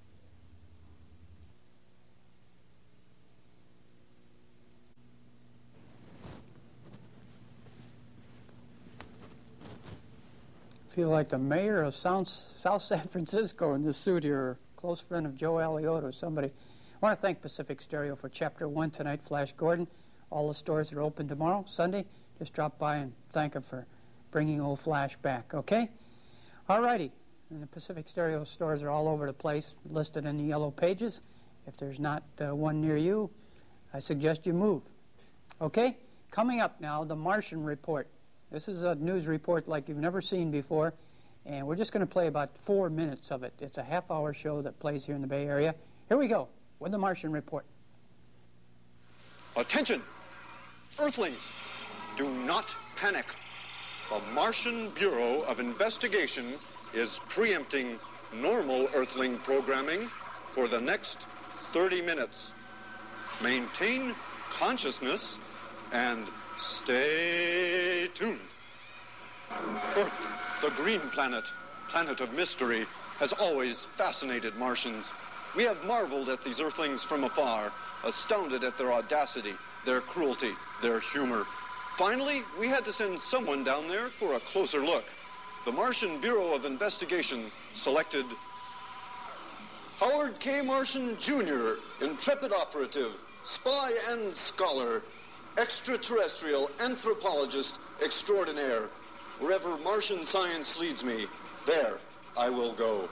I feel like the mayor of South San Francisco in this suit here, a close friend of Joe Alioto, somebody. I want to thank Pacific Stereo for Chapter 1 tonight, Flash Gordon. All the stores are open tomorrow, Sunday. Just drop by and thank them for bringing old Flash back, okay? All righty. And the Pacific Stereo stores are all over the place, listed in the yellow pages. If there's not one near you, I suggest you move. Okay? Coming up now, the Martian report. This is a news report like you've never seen before, and we're just going to play about 4 minutes of it. It's a half-hour show that plays here in the Bay Area. Here we go with the Martian report. Attention! Earthlings, do not panic. The Martian Bureau of Investigation is preempting normal Earthling programming for the next 30 minutes. Maintain consciousness and stay tuned. Earth, the green planet, planet of mystery, has always fascinated Martians. We have marveled at these Earthlings from afar, astounded at their audacity, their cruelty, their humor. Finally, we had to send someone down there for a closer look. The Martian Bureau of Investigation selected Howard K. Martian, Jr., intrepid operative, spy and scholar, extraterrestrial anthropologist extraordinaire. Wherever Martian science leads me, there I will go.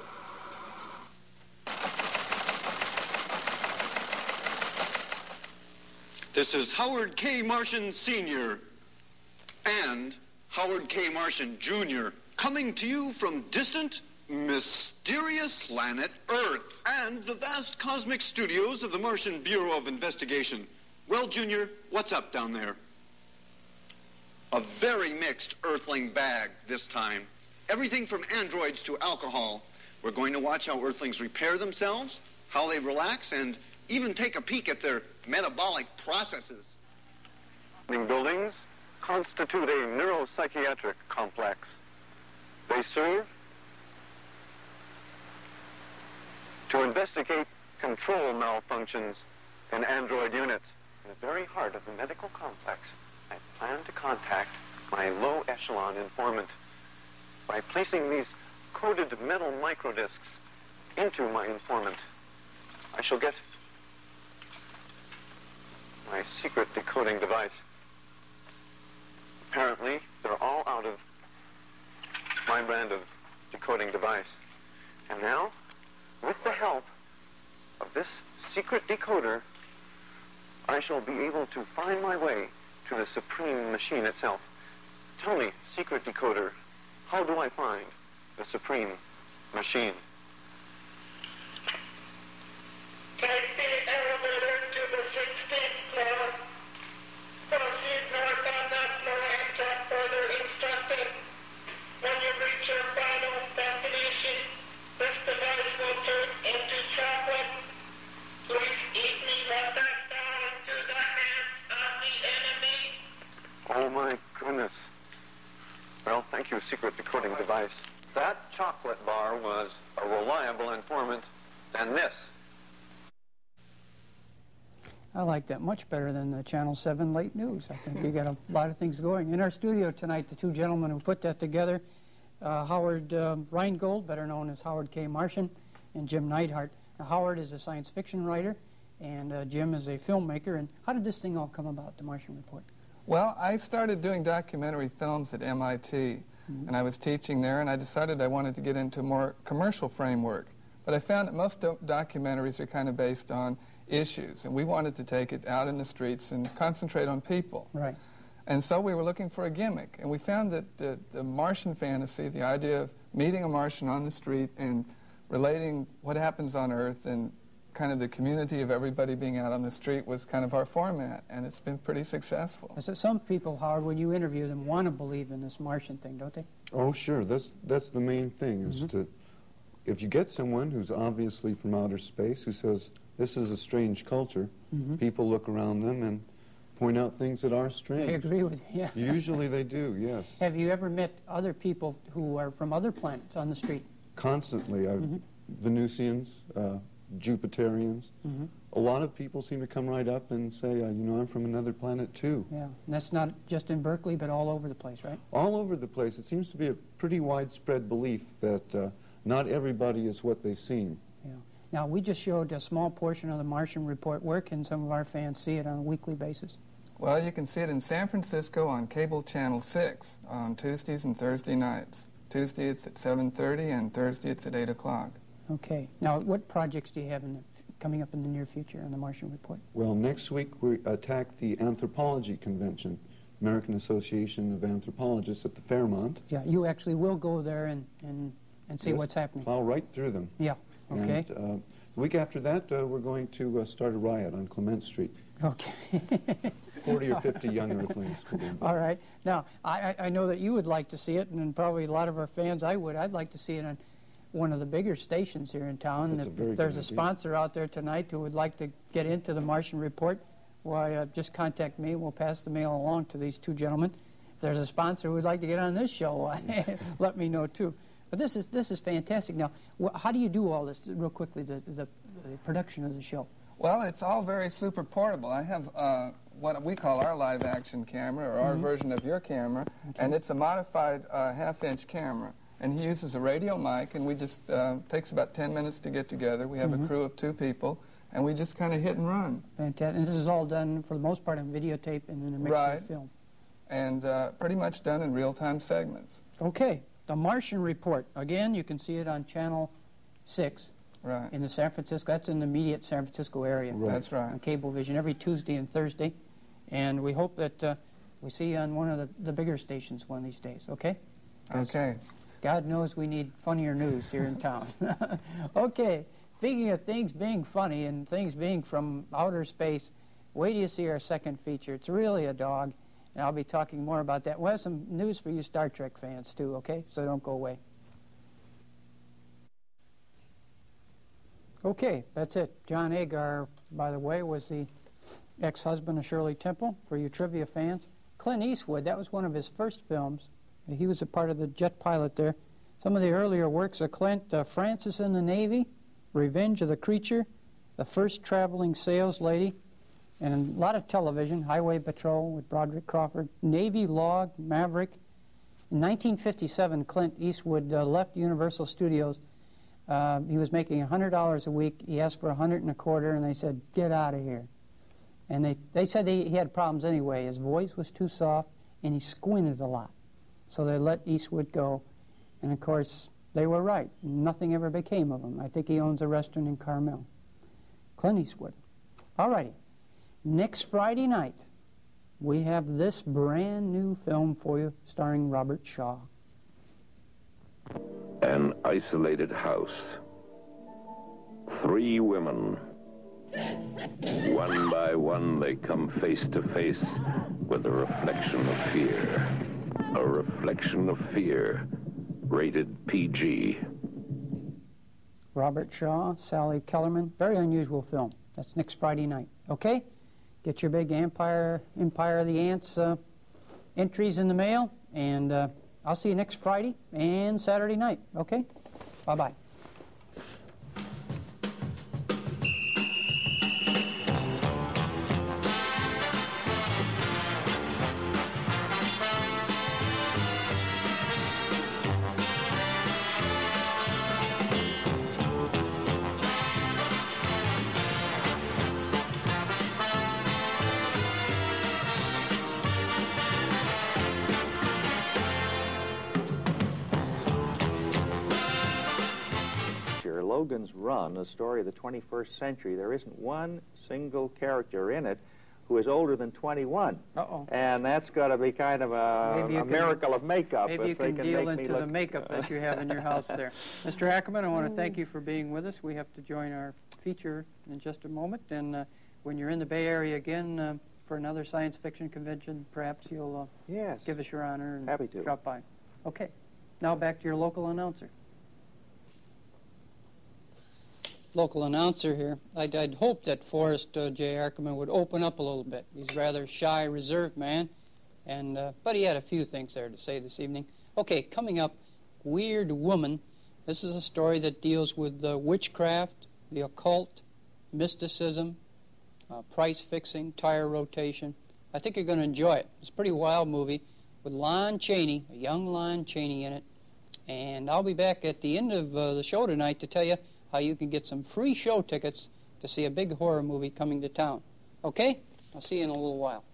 This is Howard K. Martian, Sr. and Howard K. Martian, Jr. coming to you from distant, mysterious planet Earth and the vast cosmic studios of the Martian Bureau of Investigation. Well, Junior, what's up down there? A very mixed Earthling bag this time. Everything from androids to alcohol. We're going to watch how Earthlings repair themselves, how they relax, and even take a peek at their metabolic processes. Buildings constitute a neuropsychiatric complex. They serve to investigate control malfunctions in android units. In the very heart of the medical complex, I plan to contact my low echelon informant by placing these coated metal microdiscs into my informant. I shall get my secret decoding device. Apparently, they're all out of my brand of decoding device. And now, with the help of this secret decoder, I shall be able to find my way to the supreme machine itself. Tell me, secret decoder, how do I find the supreme machine? Take the elevator to the 16th floor. Proceed north on that floor and get further instructed. When you reach your final destination, this device will turn into chocolate. Please eat me lest I fall into the hands of the enemy. Oh my goodness. Well, thank you, secret decoding device. That chocolate bar was a reliable informant than this. I like that much better than the Channel 7 late news. I think you got a lot of things going. In our studio tonight, the two gentlemen who put that together, Howard Rheingold, better known as Howard K. Martian, and Jim Neidhart. Now, Howard is a science fiction writer, and Jim is a filmmaker. And how did this thing all come about, the Martian Report? Well, I started doing documentary films at MIT, and I was teaching there, and I decided I wanted to get into a more commercial framework. But I found that most documentaries are kind of based on issues, and we wanted to take it out in the streets and concentrate on people. Right. And so we were looking for a gimmick, and we found that the Martian fantasy, the idea of meeting a Martian on the street and relating what happens on Earth and kind of the community of everybody being out on the street was kind of our format, and it's been pretty successful. So some people, Howard, when you interview them, want to believe in this Martian thing, don't they? Oh, sure. That's the main thing, is to, if you get someone who's obviously from outer space who says, this is a strange culture, people look around them and point out things that are strange. I agree with you, yeah. Usually they do, yes. Have you ever met other people who are from other planets on the street? Constantly. Venusians, Jupiterians. A lot of people seem to come right up and say, you know, I'm from another planet too. Yeah, and that's not just in Berkeley, but all over the place, right? All over the place. It seems to be a pretty widespread belief that not everybody is what they seem. Yeah. Now, we just showed a small portion of the Martian Report. Where can some of our fans see it on a weekly basis? Well, you can see it in San Francisco on cable channel 6 on Tuesdays and Thursday nights. Tuesday it's at 7:30 and Thursday it's at 8 o'clock. Okay. Now, what projects do you have coming up in the near future on the Martian Report? Well, next week we attack the Anthropology Convention, American Association of Anthropologists at the Fairmont. Yeah, you actually will go there and see Yes, what's happening. Plow right through them. Yeah, okay. And, the week after that, we're going to start a riot on Clement Street. Okay. 40 or 50 young Earthlings. All right. Now, I know that you would like to see it, and probably a lot of our fans I would. I'd like to see it on one of the bigger stations here in town. That's If there's a sponsor out there tonight who would like to get into the Martian Report, why, just contact me. We'll pass the mail along to these two gentlemen. If there's a sponsor who would like to get on this show, let me know too. But this is fantastic. Now, how do you do all this, real quickly, the production of the show? Well, it's all very super portable. I have what we call our live action camera, or our version of your camera, and it's a modified half-inch camera. And he uses a radio mic, and we just, takes about 10 minutes to get together. We have a crew of 2 people, and we just kind of hit and run. Fantastic. And this is all done, for the most part, on videotape and then a mixture of film. And pretty much done in real-time segments. Okay. The Martian Report. Again, you can see it on Channel 6. Right. In the San Francisco, that's in the immediate San Francisco area. Right. That's right. On Cablevision every Tuesday and Thursday. And we hope that we see you on one of the bigger stations one of these days, okay? Okay. God knows we need funnier news here in town. Okay, speaking of things being funny and things being from outer space, wait till you see our second feature. It's really a dog, and I'll be talking more about that. We'll have some news for you Star Trek fans too, okay? So don't go away. Okay, that's it. John Agar, by the way, was the ex-husband of Shirley Temple, for you trivia fans. Clint Eastwood, that was one of his first films. He was a part of the jet pilot there. Some of the earlier works of Clint, Francis in the Navy, Revenge of the Creature, The First Traveling Sales Lady, and a lot of television, Highway Patrol with Broderick Crawford, Navy Log, Maverick. In 1957, Clint Eastwood left Universal Studios. He was making $100 a week. He asked for $125, and they said, get out of here. And they said he had problems anyway. His voice was too soft, and he squinted a lot. So they let Eastwood go. And, of course, they were right. Nothing ever became of him. I think he owns a restaurant in Carmel. Clint Eastwood. All righty. Next Friday night, we have this brand new film for you starring Robert Shaw. An isolated house. 3 women. One by one, they come face to face with a reflection of fear. A reflection of fear. Rated PG. Robert Shaw, Sally Kellerman. Very unusual film. That's next Friday night. Okay? Get your big Empire of the Ants entries in the mail, and I'll see you next Friday and Saturday night. Okay? Bye-bye. here, Logan's Run, a story of the 21st century, there isn't one single character in it who is older than 21. Uh-oh. And that's got to be kind of a miracle of makeup. Maybe you can deal into the makeup that you have in your house there. Mr. Ackerman, I want to thank you for being with us. We have to join our feature in just a moment. And when you're in the Bay Area again for another science fiction convention, perhaps you'll give us your honor and Happy to. drop by. Okay. Now back to your local announcer. Local announcer here. I'd hoped that Forrest J. Ackerman would open up a little bit. He's a rather shy, reserved man, and but he had a few things there to say this evening. Okay, coming up, Weird Woman. This is a story that deals with witchcraft, the occult, mysticism, price fixing, tire rotation. I think you're going to enjoy it. It's a pretty wild movie with Lon Chaney, a young Lon Chaney in it. And I'll be back at the end of the show tonight to tell you how you can get some free show tickets to see a big horror movie coming to town. Okay? I'll see you in a little while.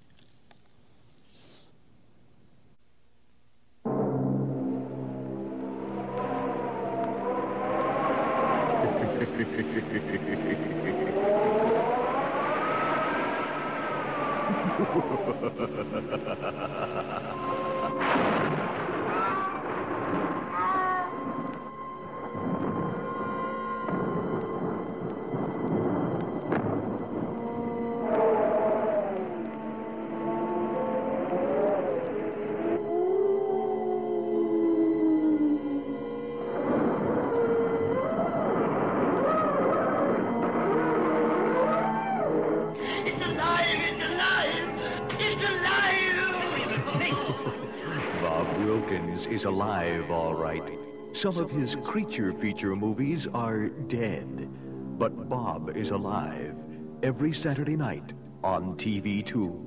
Bob Wilkins is alive, all right. Some of his creature feature movies are dead, but Bob is alive every Saturday night on TV 2.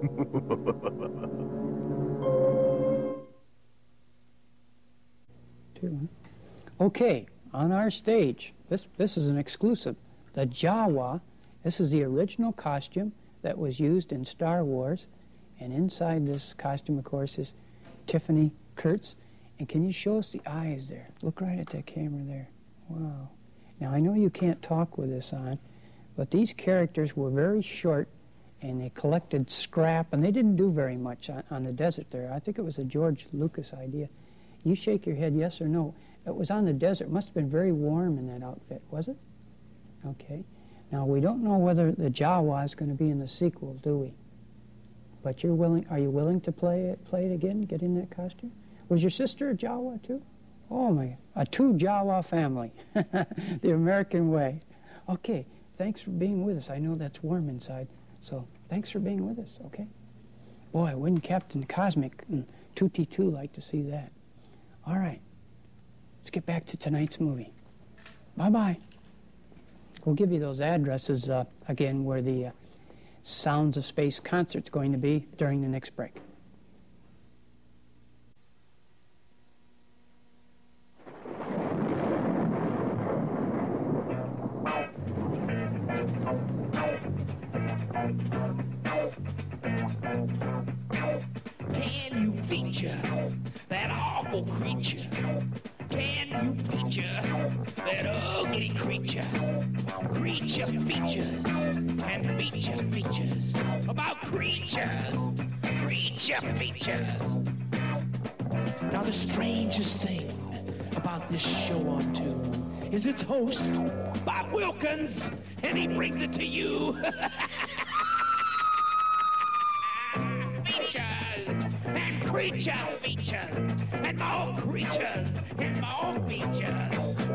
Okay, on our stage, this is an exclusive. The Jawa, this is the original costume that was used in Star Wars. And inside this costume, of course, is Tiffany Kurtz. And can you show us the eyes there? Look right at that camera there. Wow. Now, I know you can't talk with this on, but these characters were very short, and they collected scrap, and they didn't do very much on the desert there. I think it was a George Lucas idea. You shake your head yes or no. It was on the desert. It must have been very warm in that outfit, was it? Okay. Now, we don't know whether the Jawa is going to be in the sequel, do we? But you're willing, are you willing to play it again, get in that costume? Was your sister a Jawa too? Oh my, a two Jawa family, the American way. Okay, thanks for being with us. I know that's warm inside, so thanks for being with us, okay? Boy, wouldn't Captain Cosmic and Tutti 2 like to see that? All right, let's get back to tonight's movie. Bye-bye. We'll give you those addresses again where the Sounds of Space concert's going to be during the next break. Can you feature that awful creature? Can you feature that ugly creature? Creature features and feature features about creatures. Creature features. Now the strangest thing about this show on tune is its host, Bob Wilkins, and he brings it to you. Features and creature features and more creatures and more features.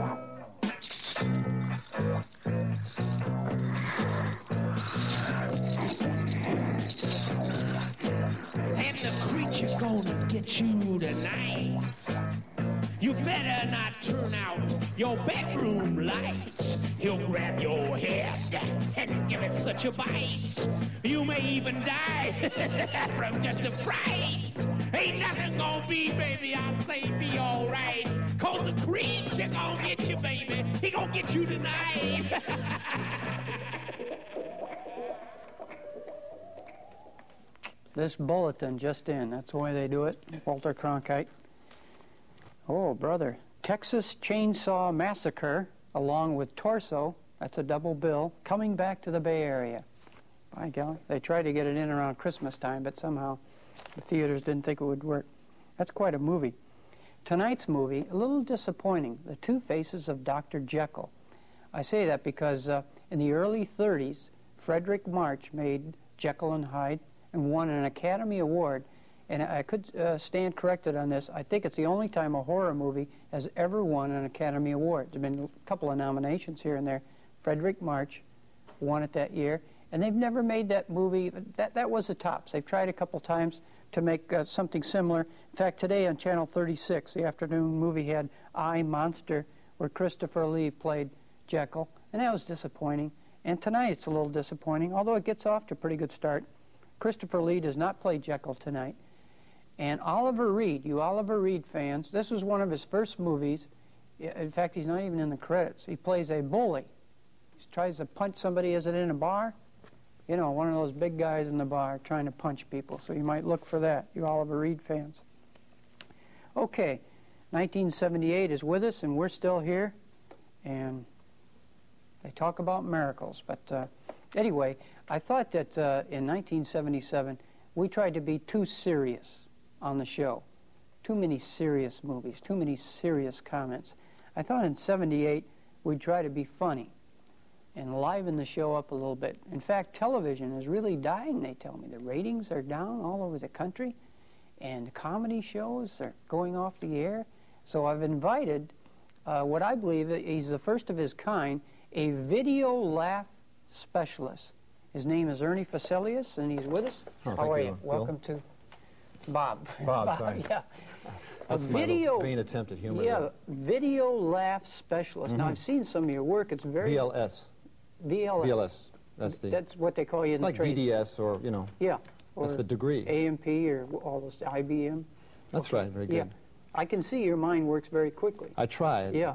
And the creature gonna get you tonight. You better not turn out your bedroom lights. He'll grab your head and give it such a bite. You may even die from just a fright. Ain't nothing gonna be, baby, I'll say be alright. Cause the creature gonna get you, baby. He gonna get you tonight. This bulletin just in. That's the way they do it. Walter Cronkite. Oh, brother. Texas Chainsaw Massacre along with Torso, that's a double bill, Coming Back to the Bay Area. By golly, they tried to get it in around Christmas time, but somehow the theaters didn't think it would work. That's quite a movie. Tonight's movie, a little disappointing, The Two Faces of Dr. Jekyll. I say that because in the early 30s, Frederick March made Jekyll and Hyde and won an Academy Award. And I could stand corrected on this. I think it's the only time a horror movie has ever won an Academy Award. There have been a couple of nominations here and there. Frederick March won it that year. And they've never made that movie. That was the tops. They've tried a couple times to make something similar. In fact, today on Channel 36, the afternoon movie had I, Monster, where Christopher Lee played Jekyll. And that was disappointing. And tonight it's a little disappointing, although it gets off to a pretty good start. Christopher Lee does not play Jekyll tonight. And Oliver Reed, you Oliver Reed fans, this was one of his first movies. In fact, he's not even in the credits. He plays a bully. He tries to punch somebody. Is it in a bar? You know, one of those big guys in the bar trying to punch people. So you might look for that, you Oliver Reed fans. Okay, 1978 is with us, and we're still here. And they talk about miracles. But anyway, I thought that in 1977, we tried to be too serious on the show. Too many serious movies, too many serious comments. I thought in 78, we'd try to be funny and liven the show up a little bit. In fact, television is really dying, they tell me. The ratings are down all over the country, and comedy shows are going off the air. So I've invited what I believe he's the first of his kind, a video laugh specialist. His name is Ernie Facilius, and he's with us. Oh, how are you? Bill. Welcome to Bob. Bob, sorry. Yeah. That's a video, my vain attempt at humor. Yeah, video laugh specialist. Now, I've seen some of your work. It's very... VLS. VLS. VLS. That's what they call you in the trade. Like DDS or, you know. Yeah. That's the degree. AMP or all those, IBM. That's right, very good. Yeah. I can see your mind works very quickly. I try. Yeah.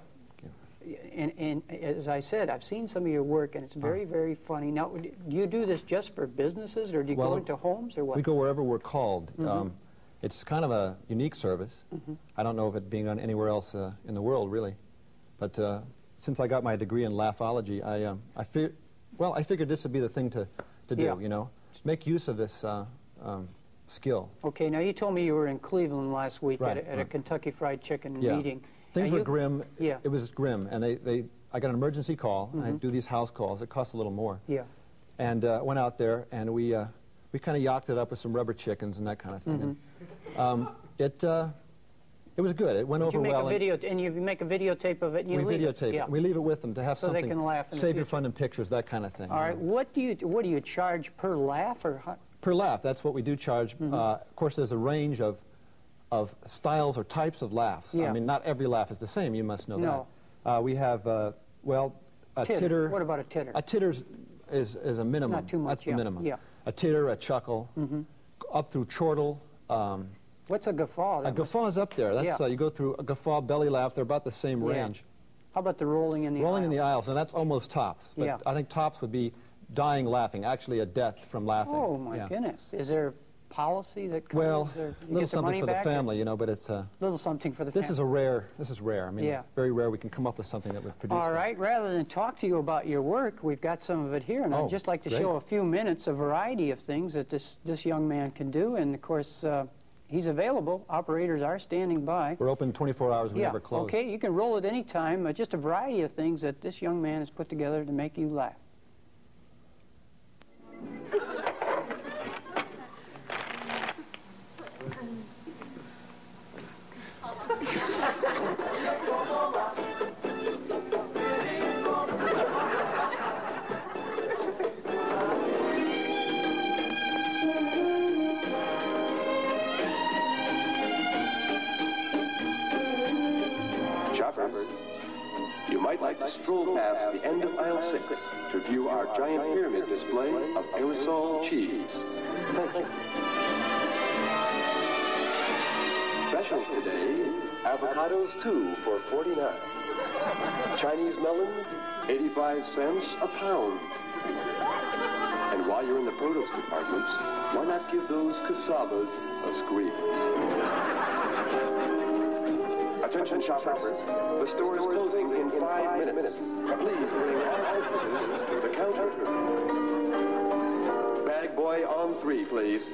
And as I said, I've seen some of your work, and it's very, very funny. Now, do you do this just for businesses, or do you go into homes, or what? We go wherever we're called. It's kind of a unique service. I don't know of it being done anywhere else in the world, really. But since I got my degree in laughology, I figured this would be the thing to do, you know, make use of this skill. Okay, now you told me you were in Cleveland last week at a Kentucky Fried Chicken meeting. Things were grim. Yeah. It was grim, and I got an emergency call. And I do these house calls. It costs a little more. Yeah. And went out there, and we kind of yacked it up with some rubber chickens and that kind of thing. And, it was good. It went over well. And you make a videotape of it, and you leave it. We videotape it. We leave it with them to have something. So they can laugh in the Save your future. fun and pictures, that kind of thing. All right. What do you charge per laugh, or how? Per laugh? That's what we do charge. Of course, there's a range of styles or types of laughs. Yeah. I mean, not every laugh is the same. You must know that. We have a titter. What about a titter? A titter is a minimum. Not too much. That's the minimum. Yeah. A titter, a chuckle, up through chortle. What's a guffaw? A guffaw is up there. That's you go through a guffaw, belly laugh. They're about the same range. How about the rolling in the aisle? Rolling in the aisles, and that's almost tops. But I think tops would be dying laughing, actually a death from laughing. Oh, my goodness. Is there policy that covers, well, or a little something for the family, you know, but it's a little something for the family. This is rare. I mean, very rare we can come up with something that would produce All right, rather than talk to you about your work, we've got some of it here, and I'd just like to show a few minutes, a variety of things that this young man can do, and of course, he's available. Operators are standing by. We're open 24 hours. We never close. Okay, you can roll at any time. Just a variety of things that this young man has put together to make you laugh. Shoppers, you might like to stroll past the end of aisle 6 to view our giant pyramid display of aerosol cheese. Thank you. Specials today, avocados 2 for $49. Chinese melon, 85 cents a pound. And while you're in the produce department, why not give those casabas a squeeze? A Attention shoppers, the store is closing in 5 minutes. Please bring all purchases to the counter. Bag boy on 3, please.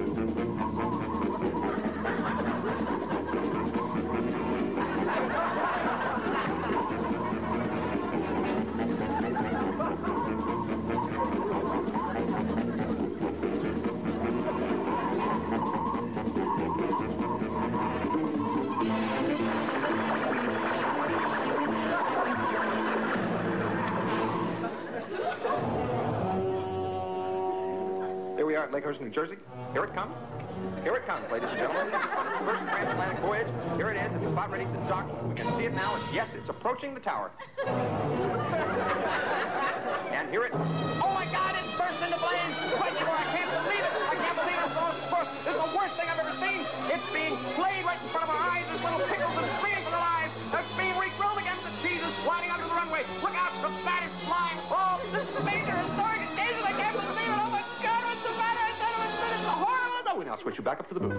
At Lakehurst, New Jersey. Here it comes. Here it comes, ladies and gentlemen. First transatlantic voyage. Here it is. It's about ready to dock. We can see it now. Yes, it's approaching the tower. And here it... Oh, my God! It burst into flames! Right before I can't believe it! I can't believe it! This is the worst thing I've ever seen! It's being played right in front of our eyes. There's little pickles and screaming for their lives. It's being regrilled against the cheeses flying onto the runway. Look out! The fat is flying. Oh, this is a major historic occasion. I can't believe it! Oh, my God! What's the matter? I said it was horrible! We now switch you back up to the booth.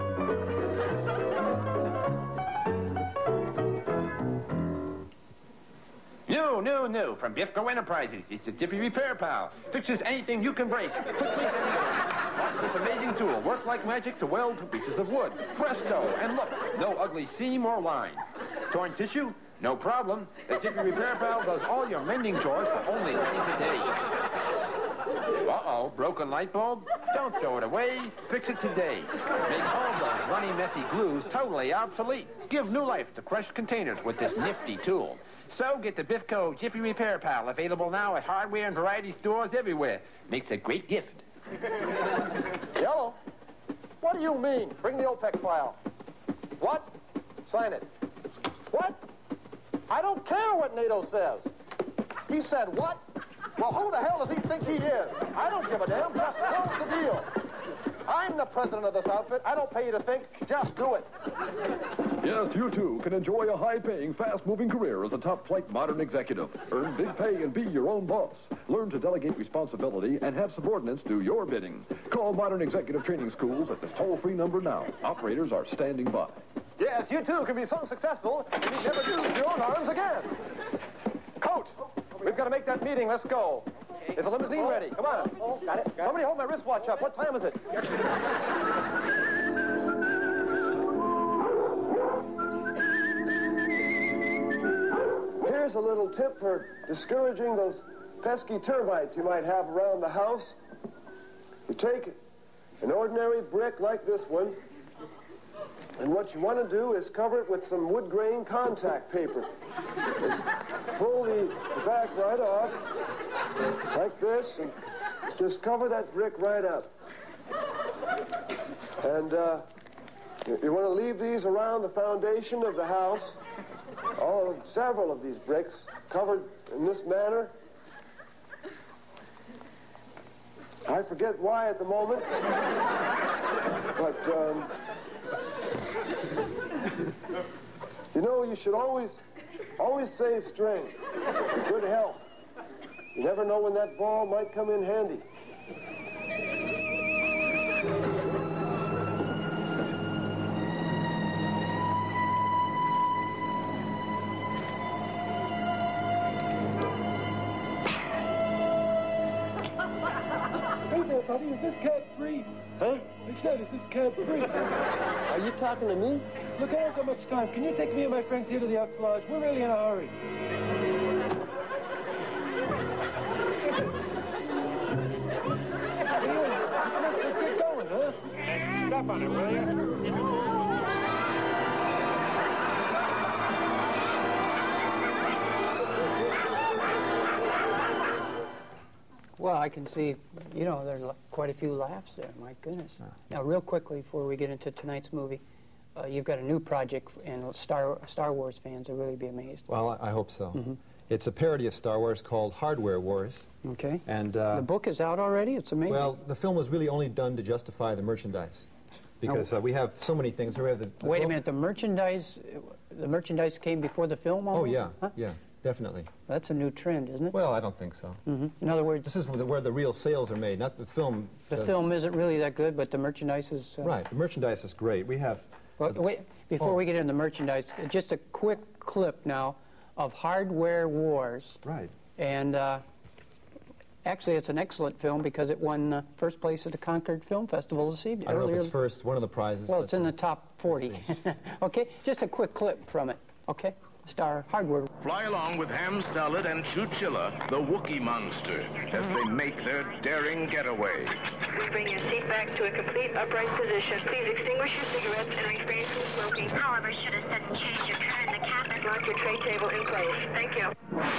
No. From BIFCO Enterprises. It's a Jiffy Repair Pal. Fixes anything you can break. Quickly and easily. Watch this amazing tool work like magic to weld to pieces of wood. Presto. And look, no ugly seam or line. Torn tissue? No problem. The Jiffy Repair Pal does all your mending chores for only pennies a day. Uh-oh, broken light bulb? Don't throw it away. Fix it today. Make all those runny, messy glues totally obsolete. Give new life to crushed containers with this nifty tool. So get the BIFCO Jiffy Repair Pal, available now at hardware and variety stores everywhere. Makes a great gift. Yellow? What do you mean? Bring the OPEC file. What? Sign it. What? I don't care what NATO says. He said what? Well, who the hell does he think he is? I don't give a damn. Just close the deal. I'm the president of this outfit. I don't pay you to think. Just do it. Yes, you too can enjoy a high-paying, fast-moving career as a top-flight modern executive. Earn big pay and be your own boss. Learn to delegate responsibility and have subordinates do your bidding. Call Modern Executive Training Schools at this toll-free number now. Operators are standing by. Yes, you too can be so successful you need never use your own arms again. Coat, we've got to make that meeting. Let's go. Is the limousine ready? Come on. Got it. Somebody hold my wristwatch up. What time is it? Here's a little tip for discouraging those pesky termites you might have around the house. You take an ordinary brick like this one, and what you want to do is cover it with some wood grain contact paper. Just pull the back right off, like this, and just cover that brick right up. And you want to leave these around the foundation of the house, several of these bricks covered in this manner. I forget why at the moment, but you know, you should always save string for good health. You never know when that ball might come in handy. Hey there, buddy, is this cab free? Huh? I said, is this cab free? Are you talking to me? Look, I don't got much time. Can you take me and my friends here to the Elks Lodge? We're really in a hurry. Anyway, let's get going, huh? Step on it, will you? Well, I can see, you know, there's quite a few laughs there, my goodness. Now, real quickly, before we get into tonight's movie, you've got a new project, and Star Wars fans will really be amazed. Well, I hope so. It's a parody of Star Wars called Hardware Wars. Okay. And the book is out already? It's amazing. Well, the film was really only done to justify the merchandise, because we have so many things. We have the Wait a minute, the merchandise came before the film almost? Oh, yeah, huh? yeah, definitely. That's a new trend, isn't it? Well, I don't think so. In other words... This is where the real sales are made, not the film. The film isn't really that good, but the merchandise is... Right, the merchandise is great. We have Well, wait, before we get into merchandise, just a quick clip now of Hardware Wars. Right. And actually, it's an excellent film because it won first place at the Concord Film Festival this evening. I don't know if it's first, one of the prizes. Well, it's in the top 40. Okay, just a quick clip from it. Okay, star Hardware. Fly along with Ham Salad and Chewchilla, the Wookiee monster, as they make their daring getaway. We bring your seat back to a complete upright position. Please extinguish your cigarettes and refrain from smoking. However, should a sudden change occur in the cabin, lock your tray table in place. Thank you.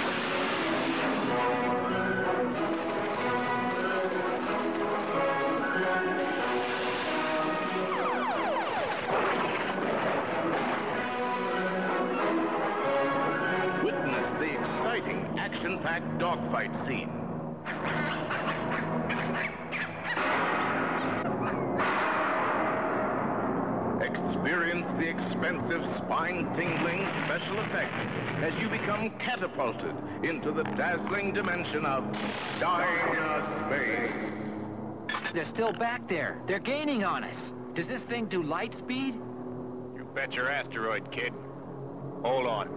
Witness the exciting, action-packed dogfight scene. Experience the expensive, spine-tingling special effects as you become catapulted into the dazzling dimension of Dynaspace. They're still back there. They're gaining on us. Does this thing do light speed? You bet your asteroid, kid. Hold on.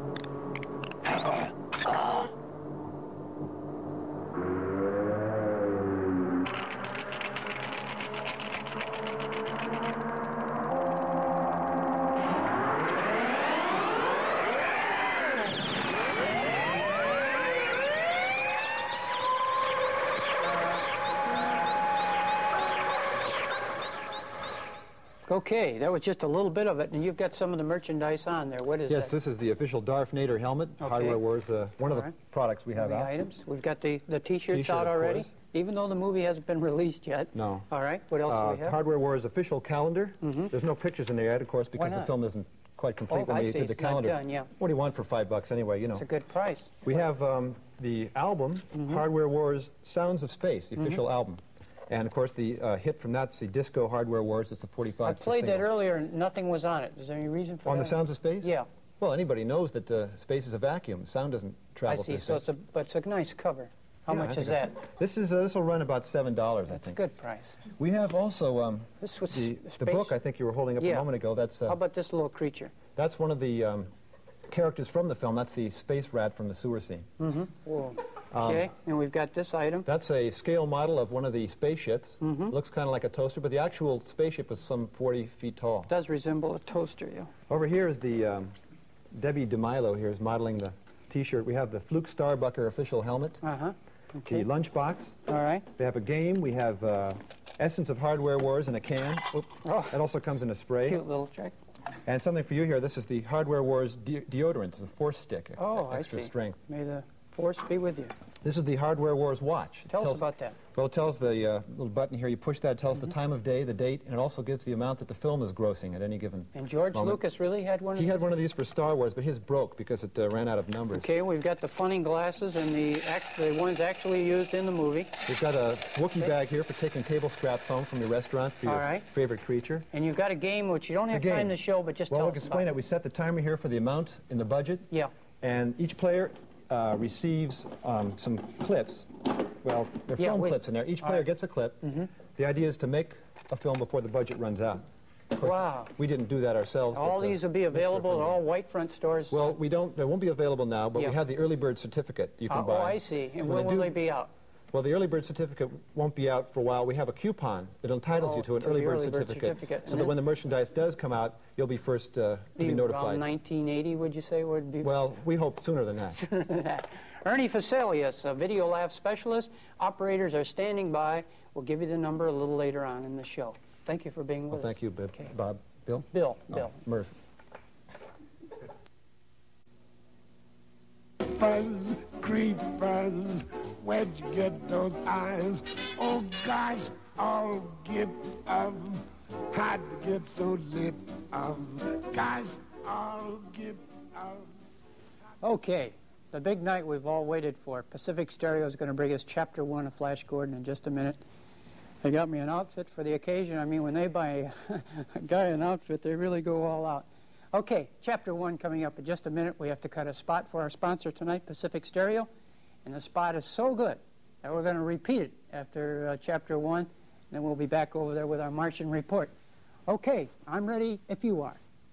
Okay, that was just a little bit of it, and you've got some of the merchandise on there. What is Yes, that? this is the official Darth Nader helmet. Okay. Hardware Wars, one of the All right. products we have The out. items. We've got the T-shirts T-shirt, out of already, course. even though the movie hasn't been released yet. No. All right, what else do we have? Hardware Wars official calendar. There's no pictures in there yet, of course, because the not? film isn't quite complete Oh, when I we see. did the It's not calendar. done, yeah. What do you want for $5 anyway, you know? It's a good price. We have the album, Hardware Wars Sounds of Space, the official album. And, of course, the hit from that's the Disco Hardware Wars. It's the 45. I played that earlier, and nothing was on it. Is there any reason for On that? the Sounds of Space? Yeah. Well, anybody knows that space is a vacuum. Sound doesn't I travel see, through so space. it's a nice cover. How Yeah, I much think is that? This will run about $7, I think. That's a good price. We have also This was the space- book I think you were holding up a Yeah. moment ago. That's How about this little creature? that's one of the characters from the film. That's the space rat from the sewer scene. Whoa. Okay, and we've got this item. That's a scale model of one of the spaceships. Looks kind of like a toaster, but the actual spaceship is some 40 feet tall. It does resemble a toaster, yeah. Over here is the Debbie DeMilo here is modeling the T-shirt. We have the Fluke Starbucker official helmet. Okay. The lunchbox. All right. We have a game. We have Essence of Hardware Wars in a can. Oops. It also comes in a spray. Cute little trick. And something for you here. This is the Hardware Wars deodorant. It's a force stick. Oh, extra I see. strength. May the force be with you. This is the Hardware Wars watch. It Tell us about that. Well, it tells the little button here. You push that. It tells the time of day, the date, and it also gives the amount that the film is grossing at any given And George moment. Lucas really had one of He these? had one of these for Star Wars, but his broke because it ran out of numbers. Okay, we've got the funning glasses and the ones actually used in the movie. We've got a Wookiee bag here for taking table scraps home from your restaurant for your All right. favorite creature. And you've got a game which you don't have time to show, but just well, tell we us can about explain it. We set the timer here for the amount in the budget. Yeah. And each player receives some clips. Well, there are film clips in there. Each player gets a clip. The idea is to make a film before the budget runs out. Of course, Wow. we didn't do that ourselves. All these will be available at all white front stores. Well, they won't be available now, but Yeah. we have the early bird certificate you can buy. Oh, I see. And When when they will do- they be out? Well, the early bird certificate won't be out for a while. We have a coupon that entitles you to an to early the bird early bird certificate, certificate. so And that then- when the merchandise does come out, you'll be first to be notified. Around 1980, would you say? Would be Well, we hope sooner than that. Ernie Faselius, a video laugh specialist. Operators are standing by. We'll give you the number a little later on in the show. Thank you for being with Well, us. thank you, Bob. Bill? Bill. Murph. Fuzz, creepers, where'd you get those eyes? Oh gosh, I'll get up. How'd you get so lit up? Gosh, I'll get up. Okay, the big night we've all waited for. Pacific Stereo is going to bring us Chapter 1 of Flash Gordon in just a minute. They got me an outfit for the occasion. I mean, when they buy a guy an outfit, they really go all out. Okay, Chapter 1 coming up in just a minute. We have to cut a spot for our sponsor tonight, Pacific Stereo. And the spot is so good that we're going to repeat it after Chapter 1. And then we'll be back over there with our Martian report. Okay, I'm ready if you are.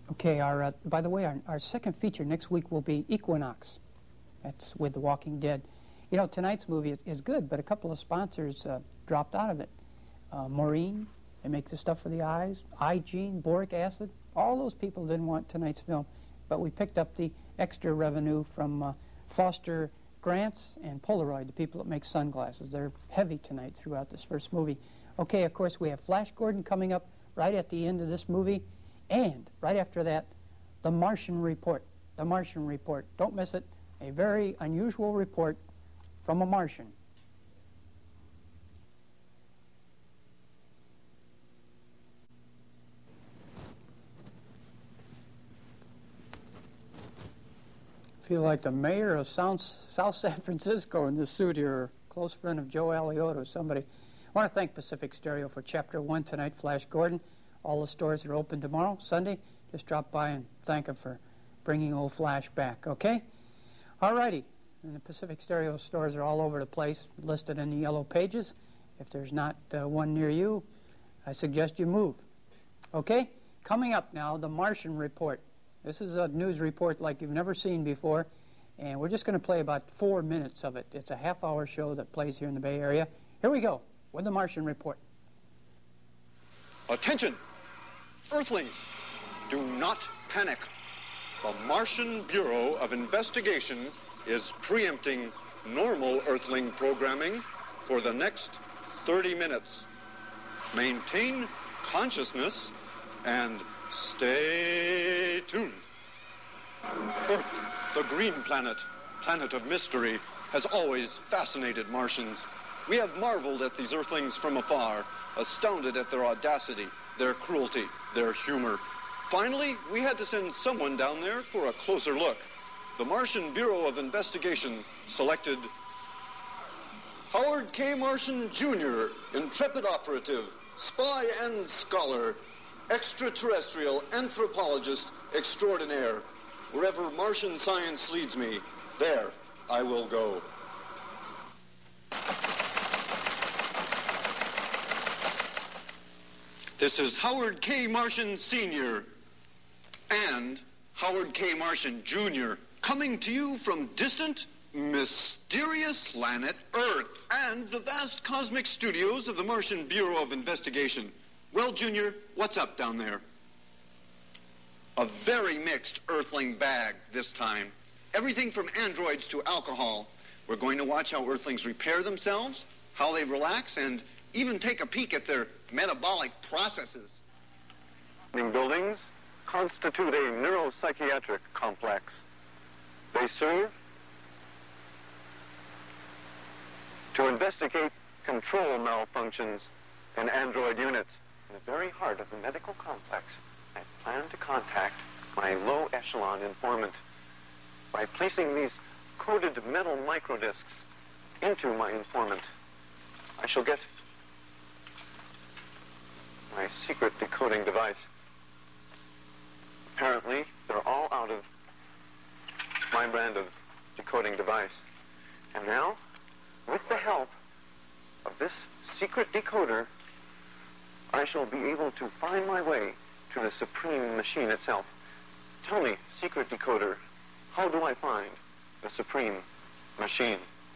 Okay, by the way, our second feature next week will be Equinox. That's with The Walking Dead. You know, tonight's movie is good, but a couple of sponsors dropped out of it. Maureen, they make the stuff for the eyes, iGene, boric acid. All those people didn't want tonight's film, but we picked up the extra revenue from Foster Grants and Polaroid, the people that make sunglasses. They're heavy tonight throughout this first movie. Okay, of course, we have Flash Gordon coming up right at the end of this movie, and right after that, The Martian Report. The Martian Report. Don't miss it. A very unusual report from a Martian. Feel like the mayor of South San Francisco in this suit here, a close friend of Joe Alioto, somebody. I want to thank Pacific Stereo for Chapter 1 tonight, Flash Gordon. All the stores are open tomorrow, Sunday. Just drop by and thank them for bringing old Flash back, okay? All righty. And the Pacific Stereo stores are all over the place, listed in the yellow pages. If there's not one near you, I suggest you move. Okay? Coming up now, The Martian Report. This is a news report like you've never seen before, and we're just going to play about 4 minutes of it. It's a half-hour show that plays here in the Bay Area. Here we go with The Martian Report. Attention! Earthlings, do not panic. The Martian Bureau of Investigation is preempting normal Earthling programming for the next 30 minutes. Maintain consciousness and stay tuned. Earth, the green planet, planet of mystery, has always fascinated Martians. We have marveled at these Earthlings from afar, astounded at their audacity, their cruelty, their humor. Finally, we had to send someone down there for a closer look. The Martian Bureau of Investigation selected Howard K. Martian, Jr., intrepid operative, spy and scholar, extraterrestrial anthropologist extraordinaire. Wherever Martian science leads me, there I will go. This is Howard K. Martian, Sr. and Howard K. Martian, Jr., coming to you from distant, mysterious planet Earth and the vast cosmic studios of the Martian Bureau of Investigation. Well, Junior, what's up down there? A very mixed Earthling bag this time. Everything from androids to alcohol. We're going to watch how Earthlings repair themselves, how they relax, and even take a peek at their metabolic processes. Buildings constitute a neuropsychiatric complex. They serve to investigate control malfunctions in android units. In the very heart of the medical complex, I plan to contact my low echelon informant by placing these coated metal microdiscs into my informant. I shall get my secret decoding device. Apparently, they're all out of my brand of decoding device. And now, with the help of this secret decoder, I shall be able to find my way to the supreme machine itself. Tell me, secret decoder, how do I find the supreme machine?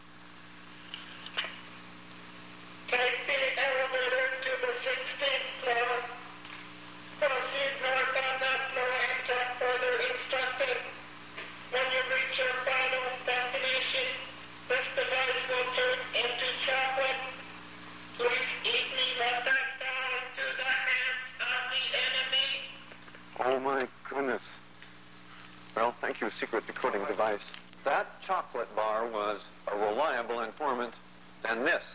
Take the elevator to the 16th floor. Proceed north on that floor until further instructed. When you reach your final destination, this device will turn into chocolate. Please eat me lest I fall into the hands of the enemy. Oh my goodness. Well, thank you, secret decoding device. That chocolate bar was a reliable informant than this.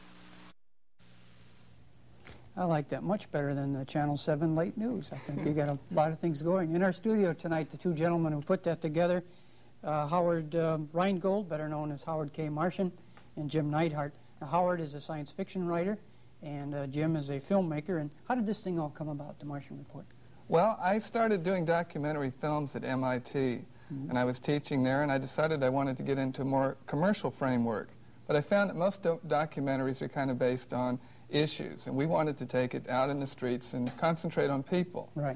I like that much better than the Channel 7 late news. I think you got a lot of things going. In our studio tonight, the two gentlemen who put that together, Howard Rheingold, better known as Howard K. Martian, and Jim Neidhart. Now, Howard is a science fiction writer, and Jim is a filmmaker. And how did this thing all come about, The Martian Report? Well, I started doing documentary films at MIT, and I was teaching there, and I decided I wanted to get into a more commercial framework. But I found that most documentaries are kind of based on issues, and we wanted to take it out in the streets and concentrate on people. Right.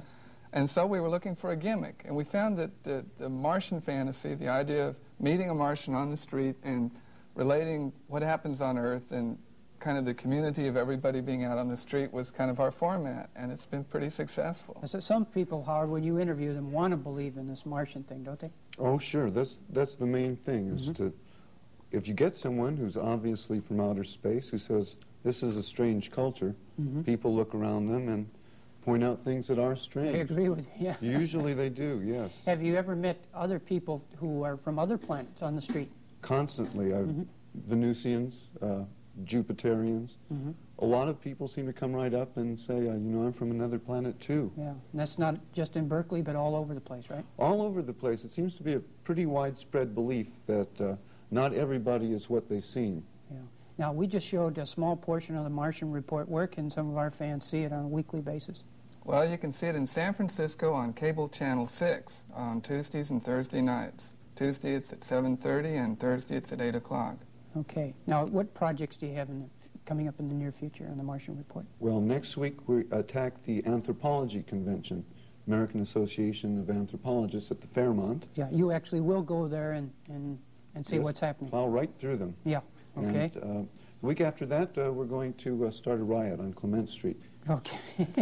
And so we were looking for a gimmick, and we found that the Martian fantasy, the idea of meeting a Martian on the street and relating what happens on Earth and kind of the community of everybody being out on the street was kind of our format, and it's been pretty successful. So some people, Howard, when you interview them, want to believe in this Martian thing, don't they? Oh, sure. That's the main thing, is to, if you get someone who's obviously from outer space who says, this is a strange culture, people look around them and point out things that are strange. I agree with you, yeah. Usually they do, yes. Have you ever met other people who are from other planets on the street? Constantly. Venusians, Jupiterians. A lot of people seem to come right up and say, you know, I'm from another planet too. Yeah, and that's not just in Berkeley, but all over the place, right? All over the place. It seems to be a pretty widespread belief that not everybody is what they seem. Yeah. Now, we just showed a small portion of the Martian Report. Where can some of our fans see it on a weekly basis? Well, you can see it in San Francisco on cable channel 6 on Tuesdays and Thursday nights. Tuesday it's at 7:30 and Thursday it's at 8 o'clock. Okay. Now, what projects do you have coming up in the near future on the Martian Report? Well, next week we attack the Anthropology Convention, American Association of Anthropologists at the Fairmont. Yeah, you actually will go there and see Yes, what's happening. Plow right through them. Yeah, okay. And, the week after that, we're going to start a riot on Clement Street. Okay.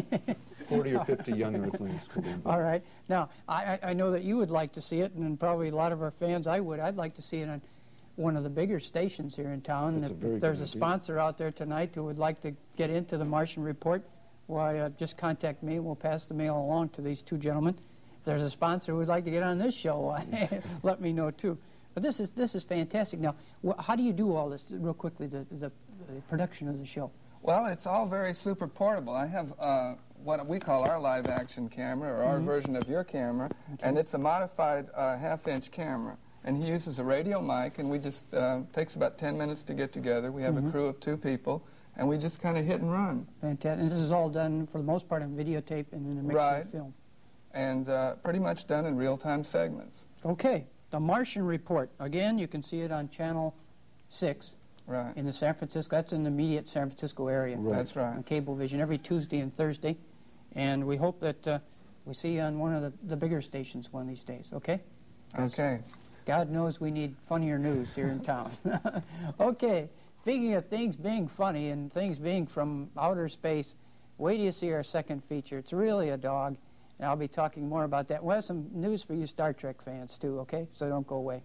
40 or 50 young Earthlings could be involved. All right. Now, I know that you would like to see it, and probably a lot of our fans, I'd like to see it on one of the bigger stations here in town. That's And a very if there's good a idea. sponsor out there tonight who would like to get into the Martian Report, why, just contact me. We'll pass the mail along to these two gentlemen. If there's a sponsor who would like to get on this show, let me know too. But this is fantastic. Now, how do you do all this, real quickly, the production of the show? Well, it's all very super portable. I have what we call our live action camera, or our version of your camera, and it's a modified half-inch camera. And he uses a radio mic, and we just, takes about 10 minutes to get together. We have a crew of 2 people, and we just kind of hit and run. Fantastic. And this is all done, for the most part, on videotape and in a mixture of film. And pretty much done in real-time segments. Okay. The Martian Report. Again, you can see it on Channel 6. Right. In the San Francisco, that's in the immediate San Francisco area. Right. That's right. On Cablevision every Tuesday and Thursday. And we hope that we see you on one of the bigger stations one of these days, okay? Okay. God knows we need funnier news here in town. Okay, speaking of things being funny and things being from outer space, wait till you see our second feature. It's really a dog, and I'll be talking more about that. We'll have some news for you Star Trek fans too, okay? So don't go away.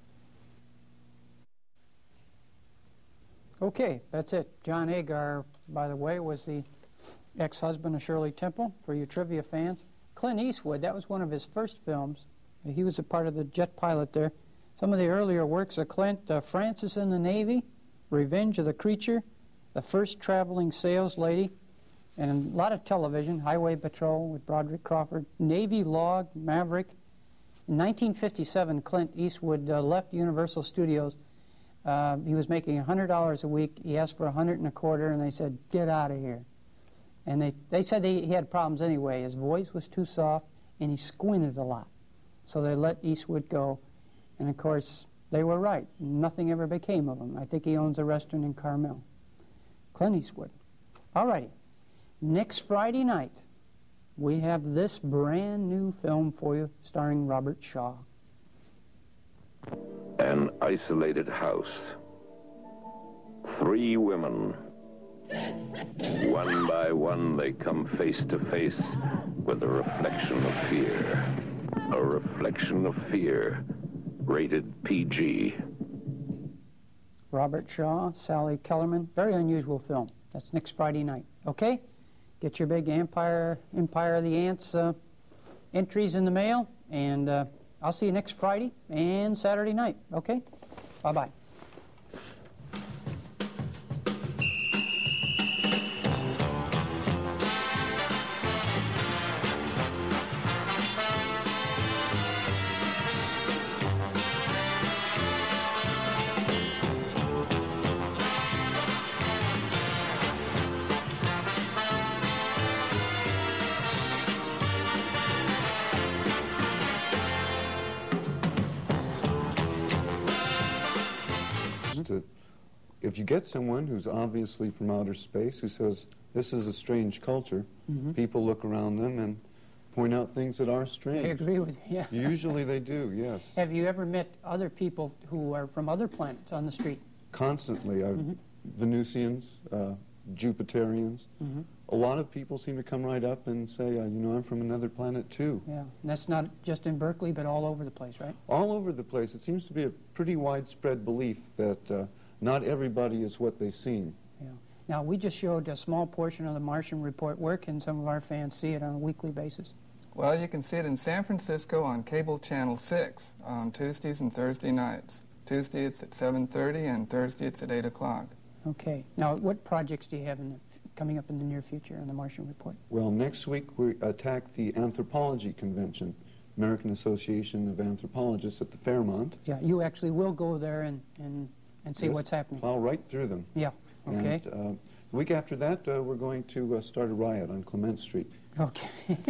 Okay, that's it. John Agar, by the way, was the ex-husband of Shirley Temple, for you trivia fans. Clint Eastwood, that was one of his first films. He was a part of the jet pilot there. Some of the earlier works of Clint, Francis in the Navy, Revenge of the Creature, The First Traveling Sales Lady, and a lot of television, Highway Patrol with Broderick Crawford, Navy Log, Maverick. In 1957, Clint Eastwood left Universal Studios. He was making $100 a week. He asked for $125, and they said, get out of here. And they said he had problems anyway. His voice was too soft, and he squinted a lot. So they let Eastwood go. And, of course, they were right. Nothing ever became of him. I think he owns a restaurant in Carmel. Clint Eastwood. All righty. Next Friday night, we have this brand new film for you starring Robert Shaw. An isolated house. 3 women. One by one, they come face to face with a reflection of fear. A reflection of fear. Rated PG. Robert Shaw, Sally Kellerman. Very unusual film. That's next Friday night. Okay? Get your big Empire of the Ants entries in the mail, and I'll see you next Friday and Saturday night. Okay? Bye-bye. If you get someone who's obviously from outer space who says, this is a strange culture, people look around them and point out things that are strange. I agree with you, yeah. Usually they do, yes. Have you ever met other people who are from other planets on the street? Constantly. Venusians, Jupiterians. A lot of people seem to come right up and say, you know, I'm from another planet too. Yeah, and that's not just in Berkeley, but all over the place, right? All over the place. It seems to be a pretty widespread belief that not everybody is what they seem. Yeah. Now, we just showed a small portion of the Martian Report. Where can some of our fans see it on a weekly basis? Well, you can see it in San Francisco on cable channel 6 on Tuesdays and Thursday nights. Tuesday it's at 7:30 and Thursday it's at 8 o'clock. Okay. Now, what projects do you have coming up in the near future on the Martian Report? Well, next week we attack the Anthropology Convention, American Association of Anthropologists at the Fairmont. Yeah, you actually will go there and see Yes, what's happening. plow right through them. Yeah, okay. And, the week after that, we're going to start a riot on Clement Street. Okay.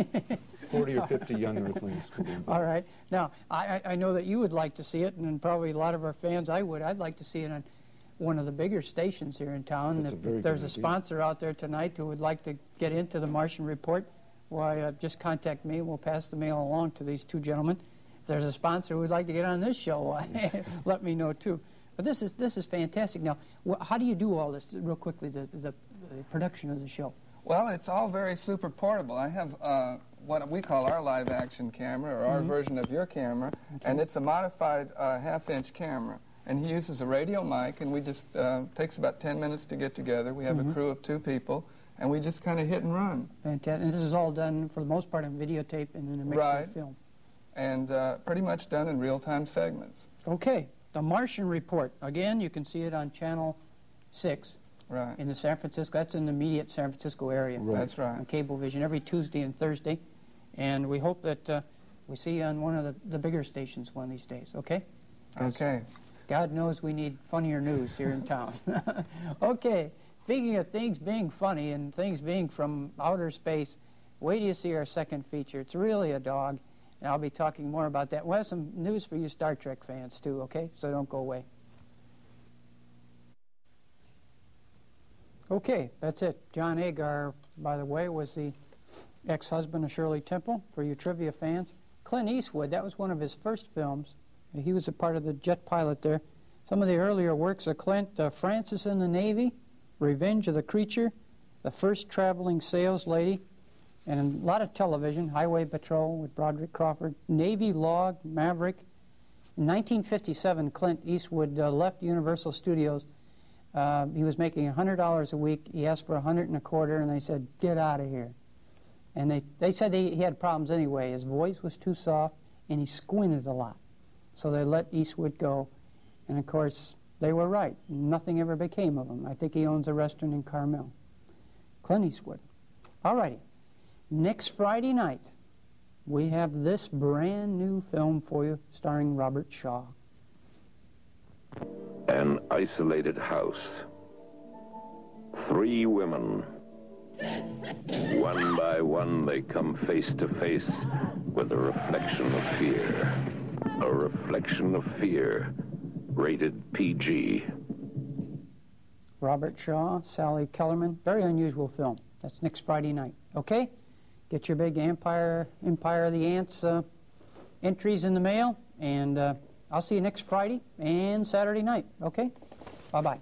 40 or 50 young Earthlings could be involved. All right. Now, I know that you would like to see it, and probably a lot of our fans, I'd like to see it on one of the bigger stations here in town. That's a very If there's good a idea. sponsor out there tonight who would like to get into the Martian Report, why, just contact me. We'll pass the mail along to these two gentlemen. If there's a sponsor who would like to get on this show, let me know too. But this is fantastic. Now, how do you do all this, real quickly, the production of the show? Well, it's all very super portable. I have what we call our live action camera, or our version of your camera, and it's a modified half-inch camera. And he uses a radio mic, and we just, takes about 10 minutes to get together. We have a crew of 2 people, and we just kind of hit and run. Fantastic. And this is all done, for the most part, on videotape and then a mixture of film. And pretty much done in real-time segments. Okay. The Martian Report. Again, you can see it on Channel 6. Right. In the San Francisco, that's in the immediate San Francisco area. Right. That's right. On Cablevision every Tuesday and Thursday. And we hope that we see you on one of the bigger stations one of these days, okay? Okay. God knows we need funnier news here in town. Okay, speaking of things being funny and things being from outer space, wait till you see our second feature. It's really a dog, and I'll be talking more about that. We'll have some news for you Star Trek fans too, okay? So don't go away. Okay, that's it. John Agar, by the way, was the ex-husband of Shirley Temple, for you trivia fans. Clint Eastwood, that was one of his first films. He was a part of the jet pilot there. Some of the earlier works of Clint, Francis in the Navy, Revenge of the Creature, The First Traveling Sales Lady, and a lot of television, Highway Patrol with Broderick Crawford, Navy Log, Maverick. In 1957, Clint Eastwood left Universal Studios. He was making $100 a week. He asked for $125, and they said, get out of here. And they said he had problems anyway. His voice was too soft, and he squinted a lot. So they let Eastwood go. And, of course, they were right. Nothing ever became of him. I think he owns a restaurant in Carmel. Clint Eastwood. All righty. Next Friday night, we have this brand new film for you starring Robert Shaw. An isolated house. 3 women. One by one, they come face to face with a reflection of fear. A reflection of fear. Rated PG. Robert Shaw, Sally Kellerman. Very unusual film. That's next Friday night. Okay? Get your big Empire of the Ants entries in the mail, and I'll see you next Friday and Saturday night. Okay? Bye-bye.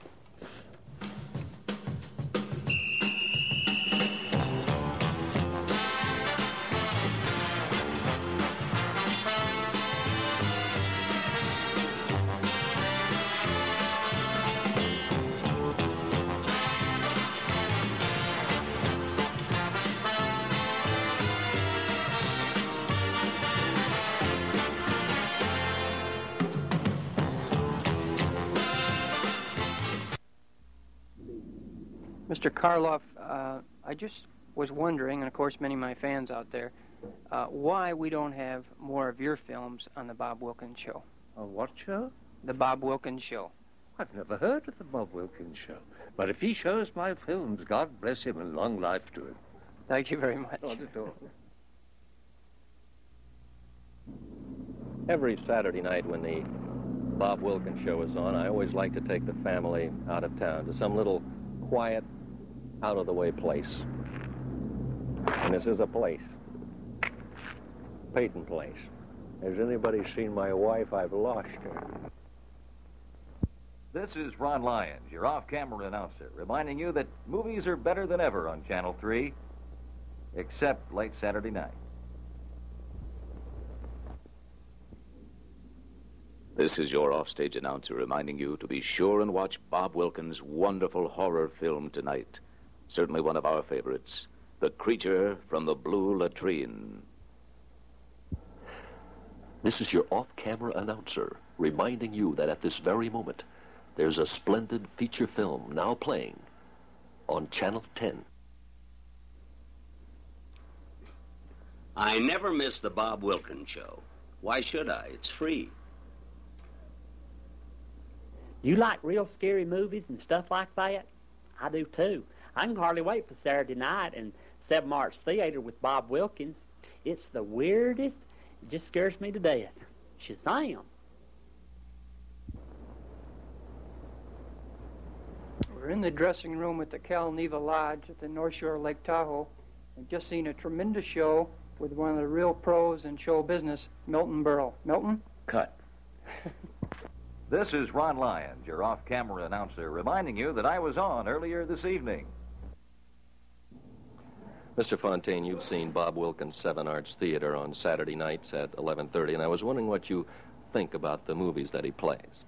Mr. Karloff, I just was wondering, and of course many of my fans out there, why we don't have more of your films on the Bob Wilkins Show. A what show? The Bob Wilkins Show. I've never heard of the Bob Wilkins Show. But if he shows my films, God bless him and long life to him. Thank you very much. Not at all. Every Saturday night when the Bob Wilkins Show is on, I always like to take the family out of town to some little quiet, out-of-the-way place. And this is a place. Peyton Place. Has anybody seen my wife? I've lost her. This is Ron Lyons, your off-camera announcer, reminding you that movies are better than ever on Channel 3, except late Saturday night. This is your offstage announcer reminding you to be sure and watch Bob Wilkins' wonderful horror film tonight. Certainly one of our favorites, The Creature from the Blue Latrine. This is your off-camera announcer reminding you that at this very moment, there's a splendid feature film now playing on Channel 10. I never miss the Bob Wilkins Show. Why should I? It's free. You like real scary movies and stuff like that? I do too. I can hardly wait for Saturday night and 7 Arts Theater with Bob Wilkins. It's the weirdest. It just scares me to death. Shazam! We're in the dressing room at the Cal Neva Lodge at the North Shore of Lake Tahoe. I've just seen a tremendous show with one of the real pros in show business, Milton Berle. Milton? Cut. This is Ron Lyons, your off-camera announcer, reminding you that I was on earlier this evening. Mr. Fontaine, you've seen Bob Wilkins' 7 Arts Theater on Saturday nights at 11:30, and I was wondering what you think about the movies that he plays.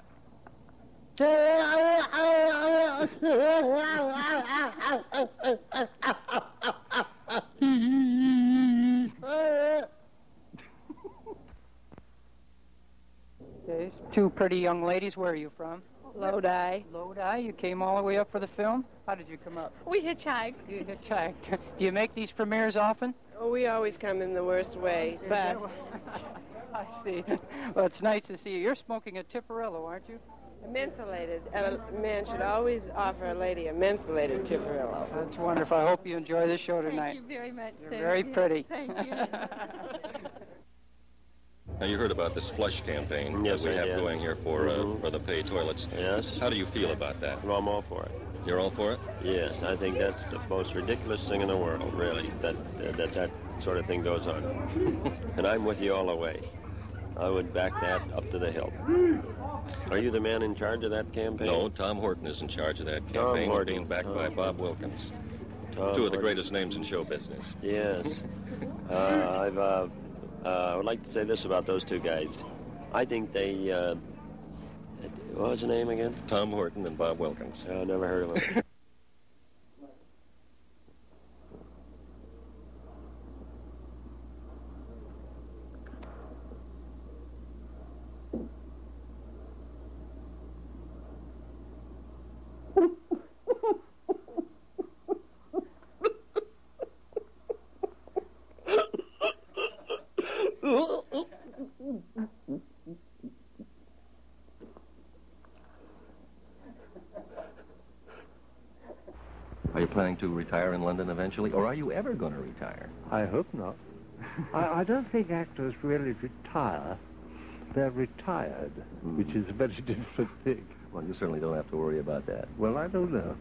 Okay, two pretty young ladies. Where are you from? Lodi. Lodi. You came all the way up for the film? How did you come up? We hitchhiked. You hitchhiked. Do you make these premieres often? Oh, we always come in the worst way, but... I see. Well, it's nice to see you. You're smoking a Tipperillo, aren't you? A mentholated. A man should always offer a lady a mentholated Tipperillo. That's wonderful. I hope you enjoy this show tonight. Thank you very much. You're very pretty. Thank you. Now, you heard about this flush campaign that we have going here for the pay toilets. Yes. How do you feel about that? Well, I'm all for it. You're all for it? Yes, I think that's the most ridiculous thing in the world, really, that sort of thing goes on. And I'm with you all the way. I would back that up to the hilt. Are you the man in charge of that campaign? No, Tom Horton is in charge of that campaign. We're being backed by Bob Wilkins. Two of the greatest names in show business. Yes. I would like to say this about those two guys. I think they, what was the name again? Tom Horton and Bob Wilkins. I never heard of them. Are you planning to retire in London eventually, or are you ever going to retire? I hope not. I don't think actors really retire. They're retired, which is a very different thing. Well, you certainly don't have to worry about that. Well, I don't know.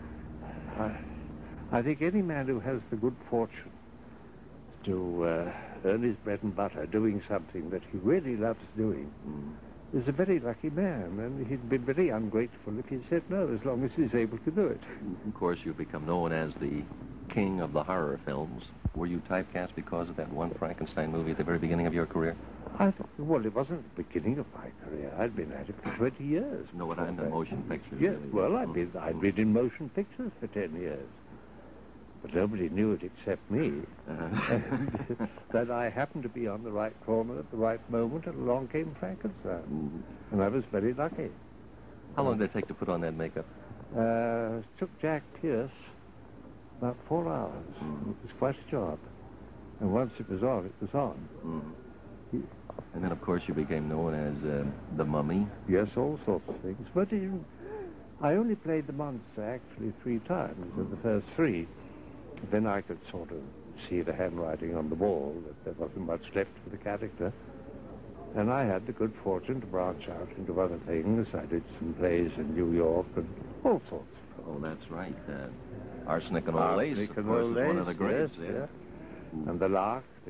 I think any man who has the good fortune to earn his bread and butter doing something that he really loves doing is a very lucky man, and he'd be very ungrateful if he said no, as long as he's able to do it. Of course, you've become known as the king of the horror films. Were you typecast because of that one Frankenstein movie at the very beginning of your career? Well, it wasn't the beginning of my career. I'd been at it for 20 years. No, what I'm in motion pictures. Yes, really. well, I'd been in motion pictures for 10 years. But nobody knew it except me. And that I happened to be on the right corner at the right moment, and along came Frankenstein. And I was very lucky. How long did it take to put on that makeup? It took Jack Pierce about 4 hours. It was quite a job. And once it was on, it was on. And then, of course, you became known as the Mummy. Yes, all sorts of things. But I only played the monster, actually, 3 times, in the first 3. Then I could sort of see the handwriting on the wall, that there wasn't much left for the character. And I had the good fortune to branch out into other things. I did some plays in New York and all sorts. Oh, that's right. Arsenic and Old Lace, of course, was one of the greats. Yes, yeah. And The Lark,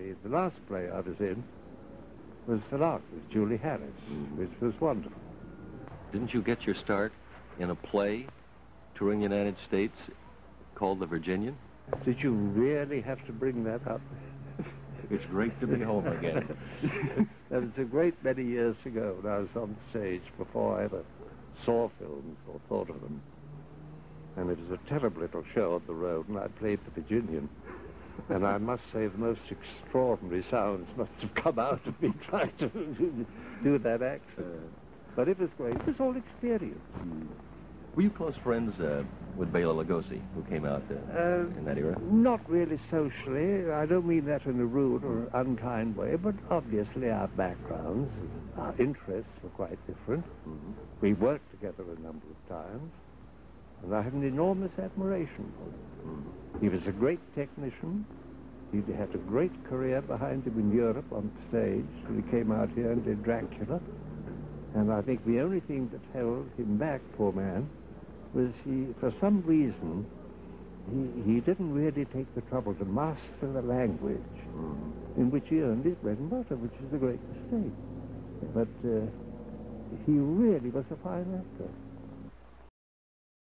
the last play I was in was Philart with Julie Harris, which was wonderful. Didn't you get your start in a play touring the United States called The Virginian? Did you really have to bring that up? It's great to be home again. That was a great many years ago when I was on stage before I ever saw films or thought of them. And it was a terrible little show on the road, and I played the Virginian. And I must say the most extraordinary sounds must have come out of me trying to do that accent. But it was great. It was all experience. Were you close friends with Bela Lugosi, who came out in that era? Not really socially. I don't mean that in a rude or unkind way, but obviously our backgrounds, our interests were quite different. We worked together a number of times, and I had an enormous admiration for him. He was a great technician. He had a great career behind him in Europe on stage till he came out here and did Dracula. And I think the only thing that held him back, poor man, was he, for some reason, he didn't really take the trouble to master the language in which he earned his bread and butter, which is a great mistake. But he really was a fine actor.